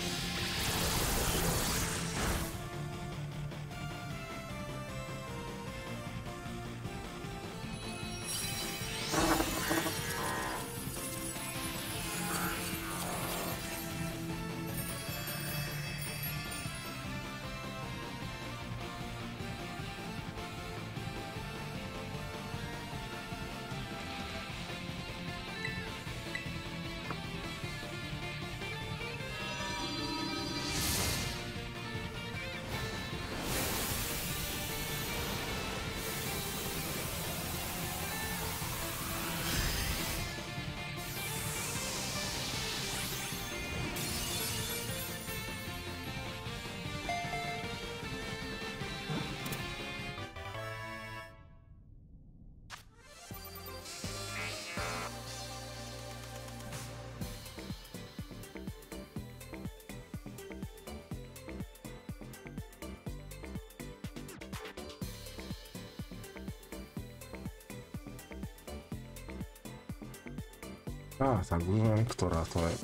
Á, tak už viem, ktorá to je.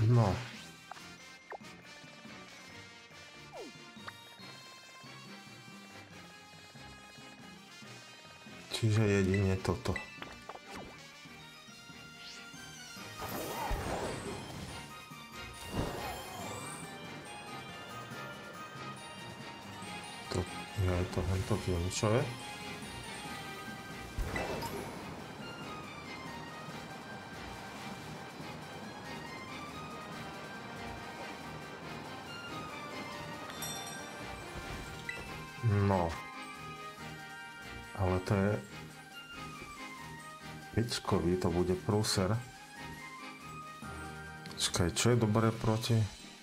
No. Čiže jedine toto. To, ja to hento viem, čo je. No. Ale to je... Pičkový, to bude prúser. Čakaj, čo je dobré proti...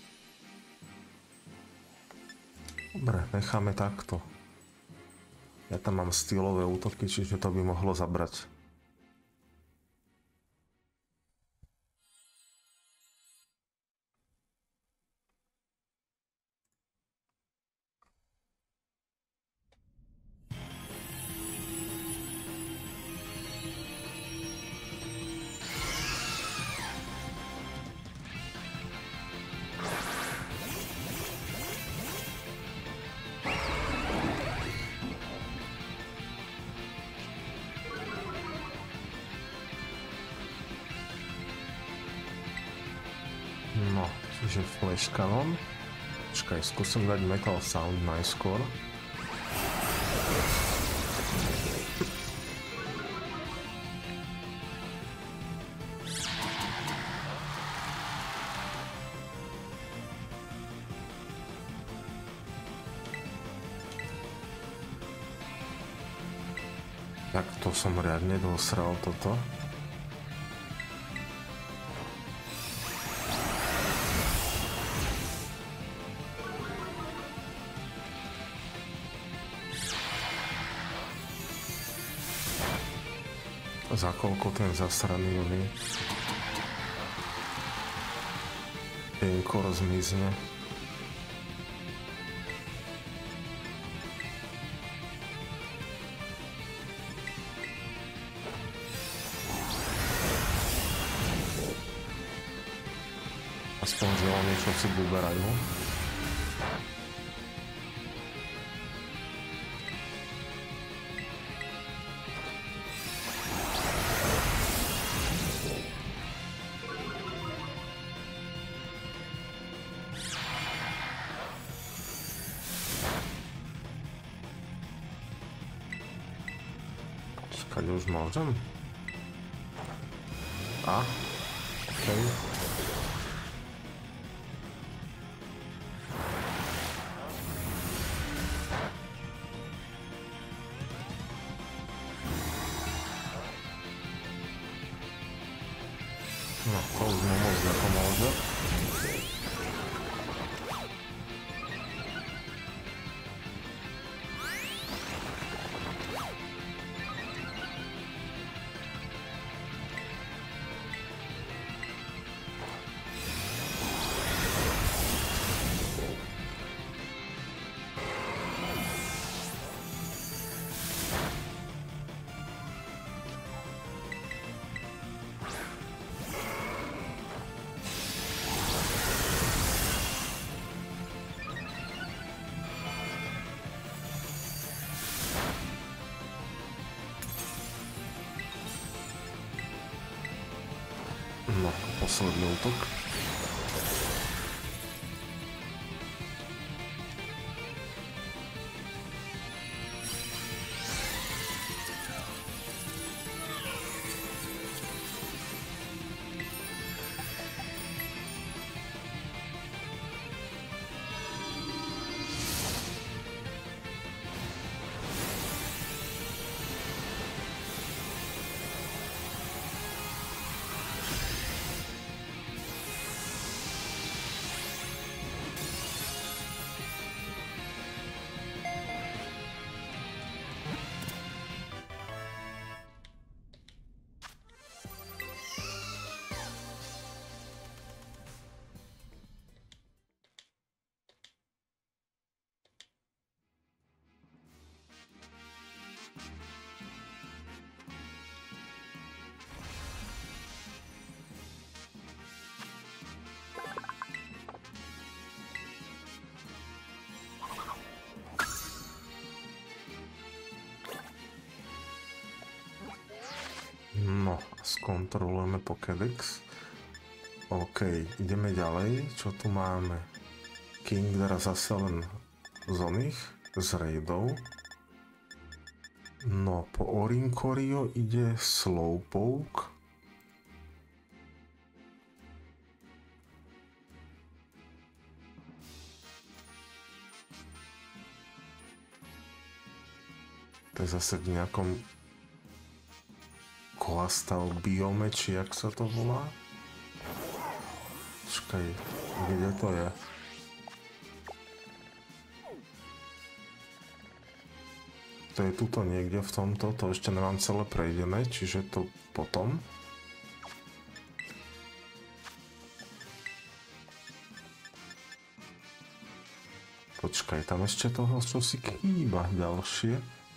Dobre, necháme takto. Ja tam mám stýlové útoky, čiže to by mohlo zabrať. No, čiže flash cannon. Počkaj, skúsim dať metal sound najskôr. Tak to som riadne dosral toto. Za koľko ten zasraný oný Pienko rozmizne. Aspoň, že on niečo si vyberajú. Čakať už môžem? A? Okej. Okay. No, to už mu moc nepomôže. No, posledný útok. Skontrolujeme Pokédex. OK, ideme ďalej. Čo tu máme? Kingdra zase len z oných, z raidov. No, po Orincorio ide Slowpoke. To je zase v nejakom Coastal biome, či jak sa to volá? Čakaj, kde to je? To je tuto niekde v tomto, to ešte nemám celé prejdené, čiže to potom. Počkaj, tam ešte toho čo si chýba ďalšie.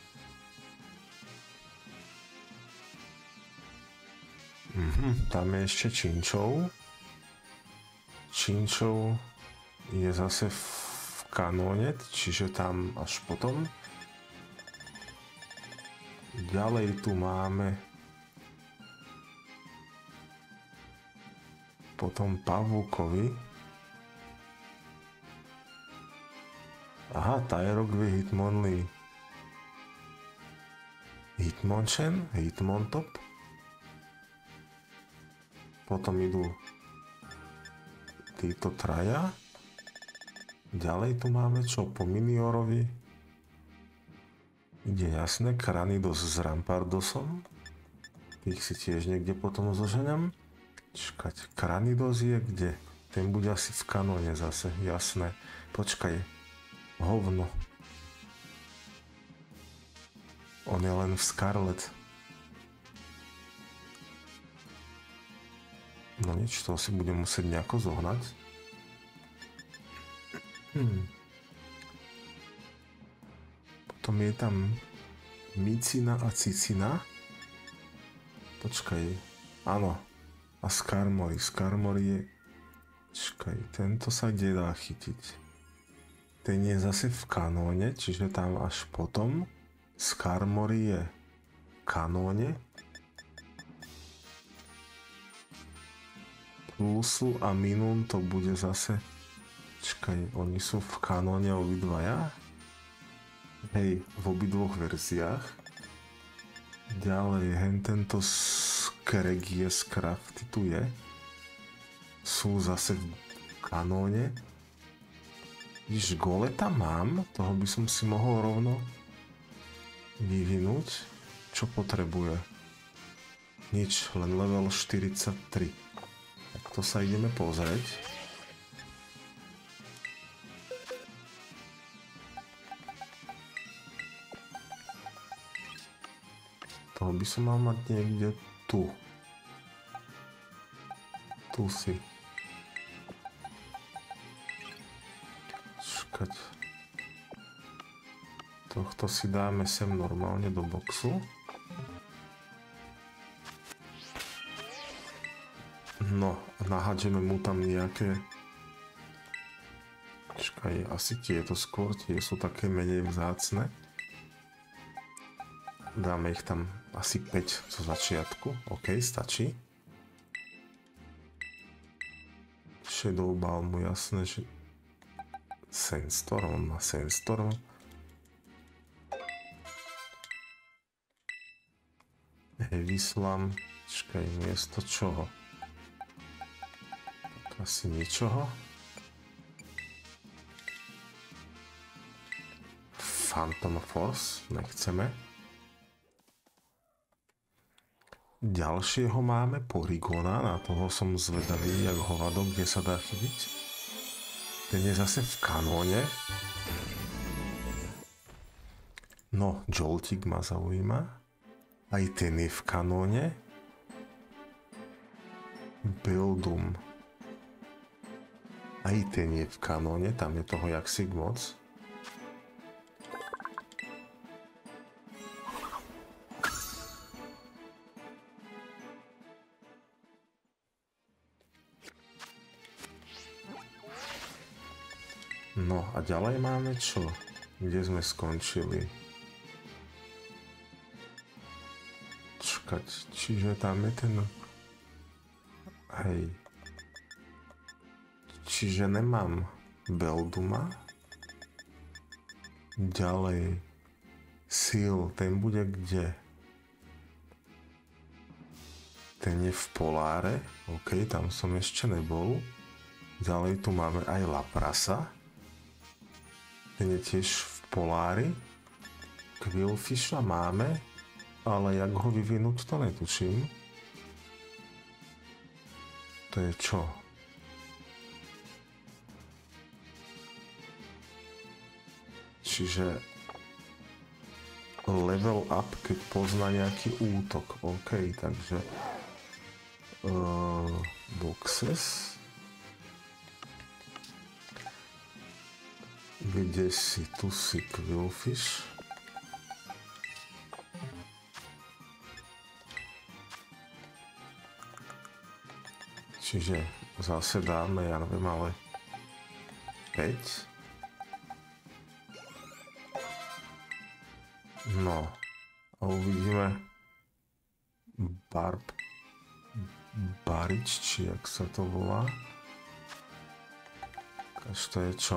Mhm, tam je ešte Činčov. Činčov je zase v kanóne, čiže tam až potom. Ďalej tu máme potom Pavúkovi. Aha, Tyrogvi, Hitmonlee, Hitmonchan, Hitmontop. Potom idú títo traja. Ďalej tu máme čo? Po Miniorovi ide jasné Kranidos s Rampardosom. Tých si tiež niekde potom zoženam. Čakať, Kranidos je kde? Ten bude asi v kanóne zase, jasné. Počkaj, hovno. On je len v Scarlet. No nič, to si budem musieť nejako zohnať. Hmm. Potom je tam Micina a Cicina. Počkaj, áno. A Skarmory. Skarmory je... Počkaj, tento sa kde dá chytiť? Ten je zase v kanóne, čiže tam až potom. Skarmory je v kanóne. Plusu a Minun to bude zase... Čakaj, oni sú v kanóne obidvaja? Hej, v obidvoch verziách. Ďalej, hen tento Skregie z Crafty tu je. Sú zase v kanóne. Víš, Goleta mám, toho by som si mohol rovno vyvinúť. Čo potrebuje? Nič, len level štyridsaťtri. Tak to sa ideme pozrieť. Toho by som mal mať niekde tu. Tu si. Čakať. Tohto si dáme sem normálne do boxu. No, nahádžeme mu tam nejaké... Čakaj, asi tieto skôr, tie sú také menej vzácne. Dáme ich tam asi päť zo začiatku. OK, stačí. Shadow Balmu, jasné, že... Sandstorm, on má Sandstorm. Heavy Slam. Čakaj, miesto čoho? Asi ničoho. Phantom Force, nechceme. Ďalšieho máme Porygona, na toho som zvedavý, jak hovado, kde sa dá chytiť. Ten je zase v kanóne. No, Joltik ma zaujíma. Aj ten je v kanóne. Beldum. Aj ten je v kanóne, tam je toho jaksik moc. No a ďalej máme čo? Kde sme skončili? počkať, čiže tam je ten... Hej. Čiže nemám Belduma. Ďalej. Seal, ten bude kde? Ten je v Poláre. OK, tam som ešte nebol. Ďalej tu máme aj Laprasa. Ten je tiež v Polári. Quillfisha máme, ale jak ho vyvinúť, to netuším. To je čo? Čiže level up, keď pozná nejaký útok. OK, takže uh, boxes. Kde si? Tu si Quillfish. Čiže zase dáme, ja neviem, ale päť. No a uvidíme Barb Barič, či jak sa to volá. Až to je čo?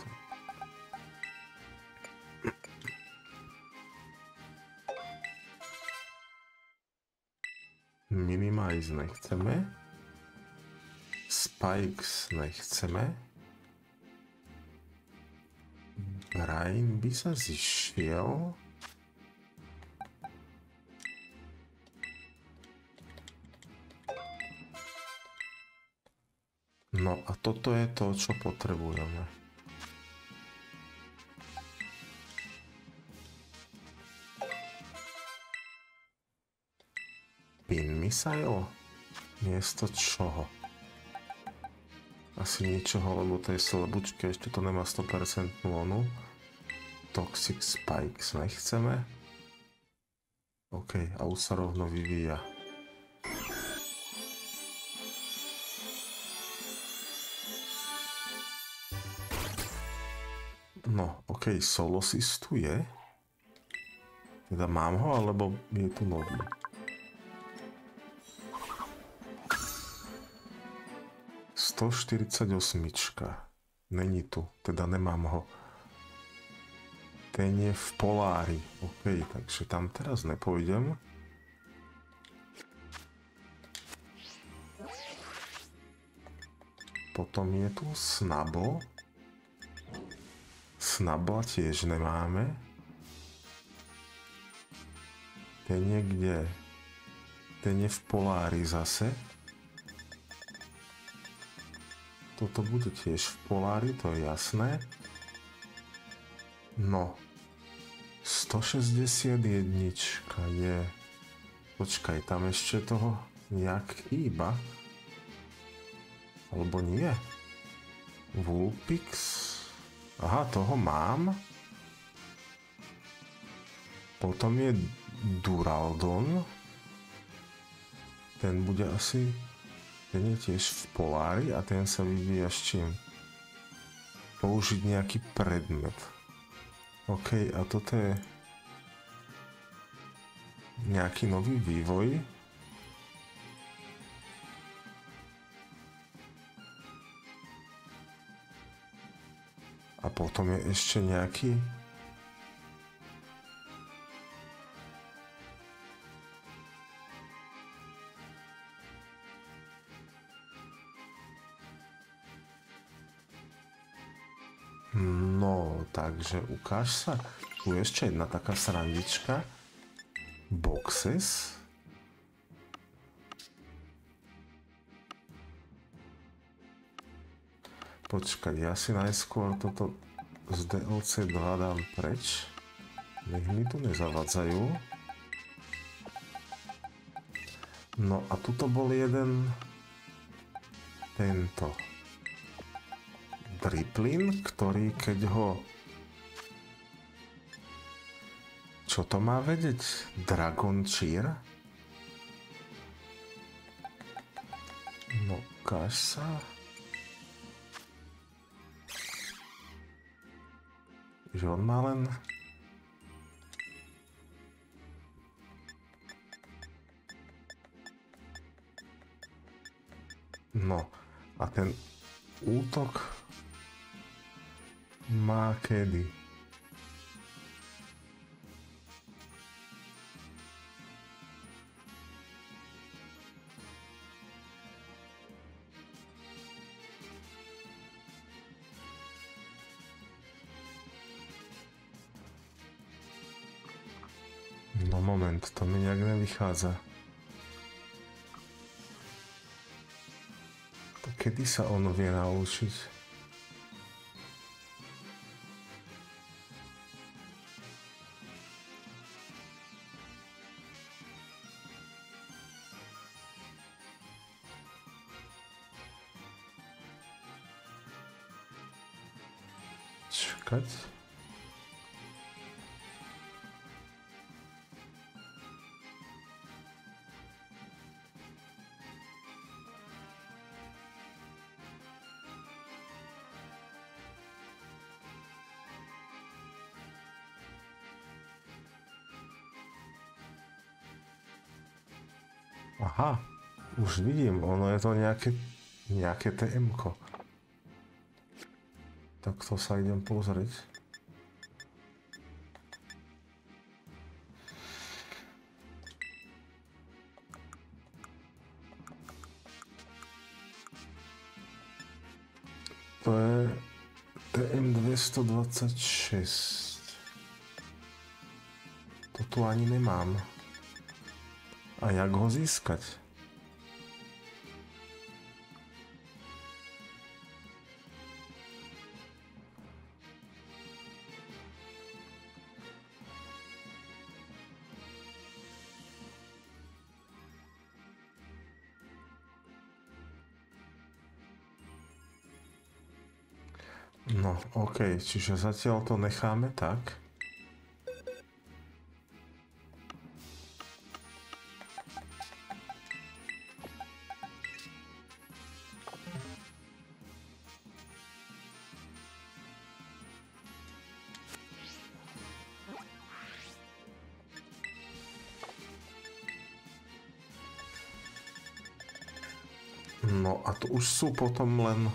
Minimize nechceme. Spikes nechceme. Brain by sa zišiel. No a toto je to, čo potrebujeme. Pin missile? Miesto čoho? Asi ničoho, lebo to je slebučka, ešte to nemá sto percent onu. Toxic Spikes nechceme. OK, a už sa rovno vyvíja. No, OK, Solosis tu je. Teda mám ho, alebo je tu nový? stoštyridsaťosem. Není tu, teda nemám ho. Ten je v Polári. OK, takže tam teraz nepôjdem. Potom je tu Snubble. Snubble tiež nemáme. Ten je kde? Ten je v Polári zase. Toto bude tiež v Polári, to je jasné. No. stošesťdesiatjeden je... Počkaj, tam ešte toho nejak chýba. Alebo nie? Vulpix? Aha, toho mám. Potom je Duraldon. Ten bude asi... Ten je tiež v Polári a ten sa vyvíja s čím? Použiť nejaký predmet. OK, a toto je nejaký nový vývoj. A potom je ešte nejaký... No, takže ukáž sa. Tu je ešte jedna taká srandička. Boxes. Počkaj, ja si najskôr toto z D L C dva dám preč. Nech mi tu nezavadzajú. No a tuto bol jeden... Tento... Driplin, ktorý keď ho... Čo to má vedieť? Dragon Cheer? No, ukáž sa. Že on má len... No a ten útok má kedy? No moment, to mi nejak nevychádza. To kedy sa on vie naučiť? Čakať. Aha, už vidím, ono je to nejaké, nejaké té emko. Tak to sa idem pozrieť. To je té em dvestodvadsaťšesť. To tu ani nemám. A jak ho získať? No, ok, čiže zatiaľ to necháme tak. No a tu už sú potom len...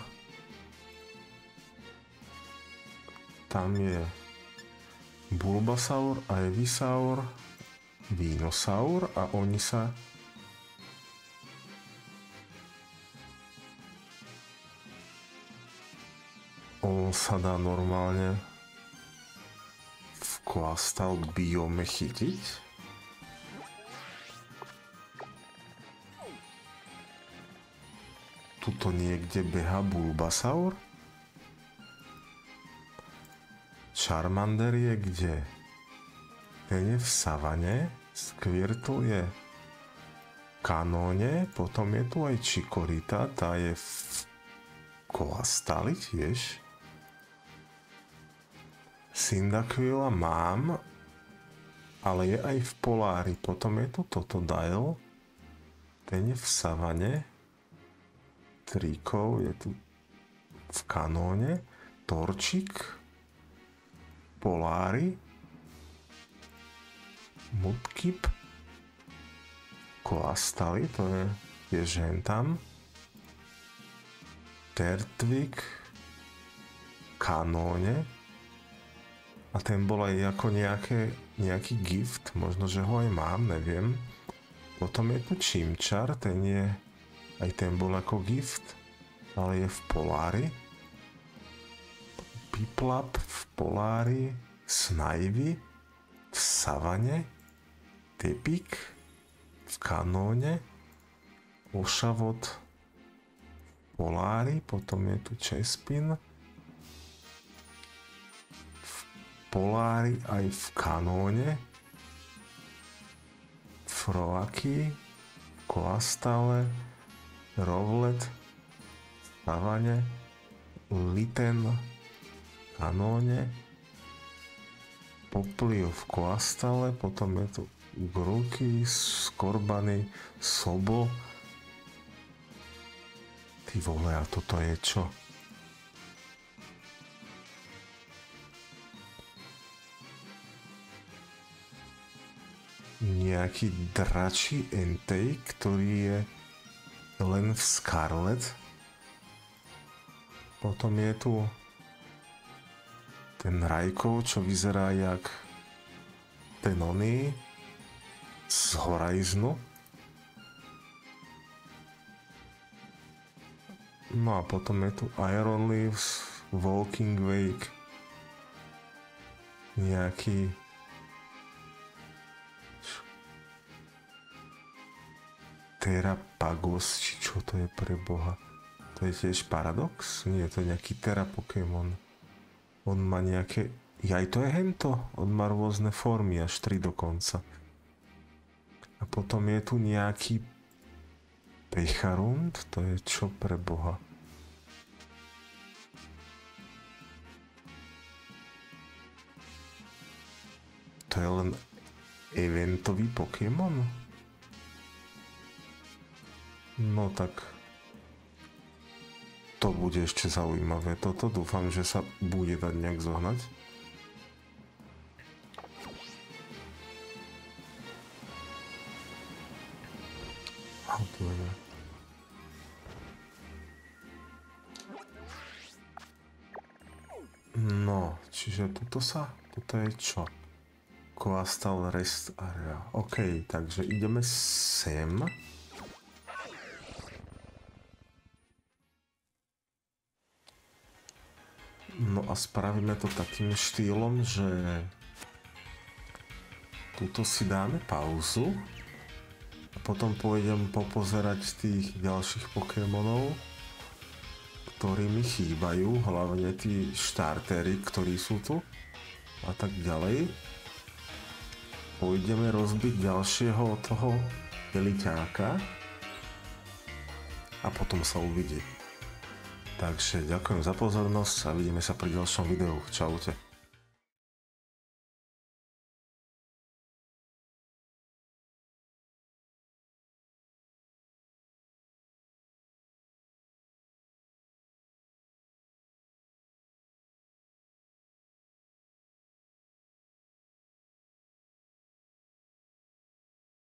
Tam je Bulbasaur, Ivysaur, Venusaur a oni sa... On sa dá normálne v Quastal biome chytiť. Tuto niekde beha Bulbasaur. Charmander je kde? Ten je v savane, Squirtle je v kanóne, potom je tu aj Chikorita, tá je v Quastali tiež. Cyndaquila mám, ale je aj v Polári, potom je tu Totodile, ten je v savane. Trikov je tu v kanóne, Torčík, Polári, Mudkip, Quastali, to je tiež hentam, Turtwig, kanóne a ten bol aj ako nejaké, nejaký gift, možno, že ho aj mám, neviem. Potom je tu Chimchar, ten je aj ten bol ako gift, ale je v Polári. Piplup v Polári, Snivy v savane, Tepik v kanóne, Ošavot v Polári, potom je tu Chespin v Polári aj v kanóne, Froakie v Quastale, Rowlet v savane, Litten v kanóne, Popliv v Quastale, potom je tu Grookey, Scorbunny, Sobo. Ty vole, a toto je čo? Nejaký dračí Entei, ktorý je len v Scarlet. Potom je tu ten Rajkov, čo vyzerá jak ten oný z Horizonu. No a potom je tu Iron Leaves, Walking Wake, nejaký Terapagos, či čo to je pre boha? To je tiež Paradox? Nie, to je nejaký Tera Pokémon. On má nejaké... Jaj, to je hento. On má rôzne formy, až tri dokonca. A potom je tu nejaký Pecharund, to je čo pre boha? To je len eventový Pokémon? No tak to bude ešte zaujímavé. Toto dúfam, že sa bude dať nejak zohnať. No, čiže toto sa, toto je čo? Coastal Rest Area. OK, takže ideme sem. No a spravíme to takým štýlom, že tuto si dáme pauzu a potom pôjdem popozerať tých ďalších Pokémonov, ktorí mi chýbajú, hlavne tí štartery, ktorí sú tu a tak ďalej. Pôjdeme rozbiť ďalšieho toho veliťáka a potom sa uvidí. Takže ďakujem za pozornosť a vidíme sa pri ďalšom videu. Čaute.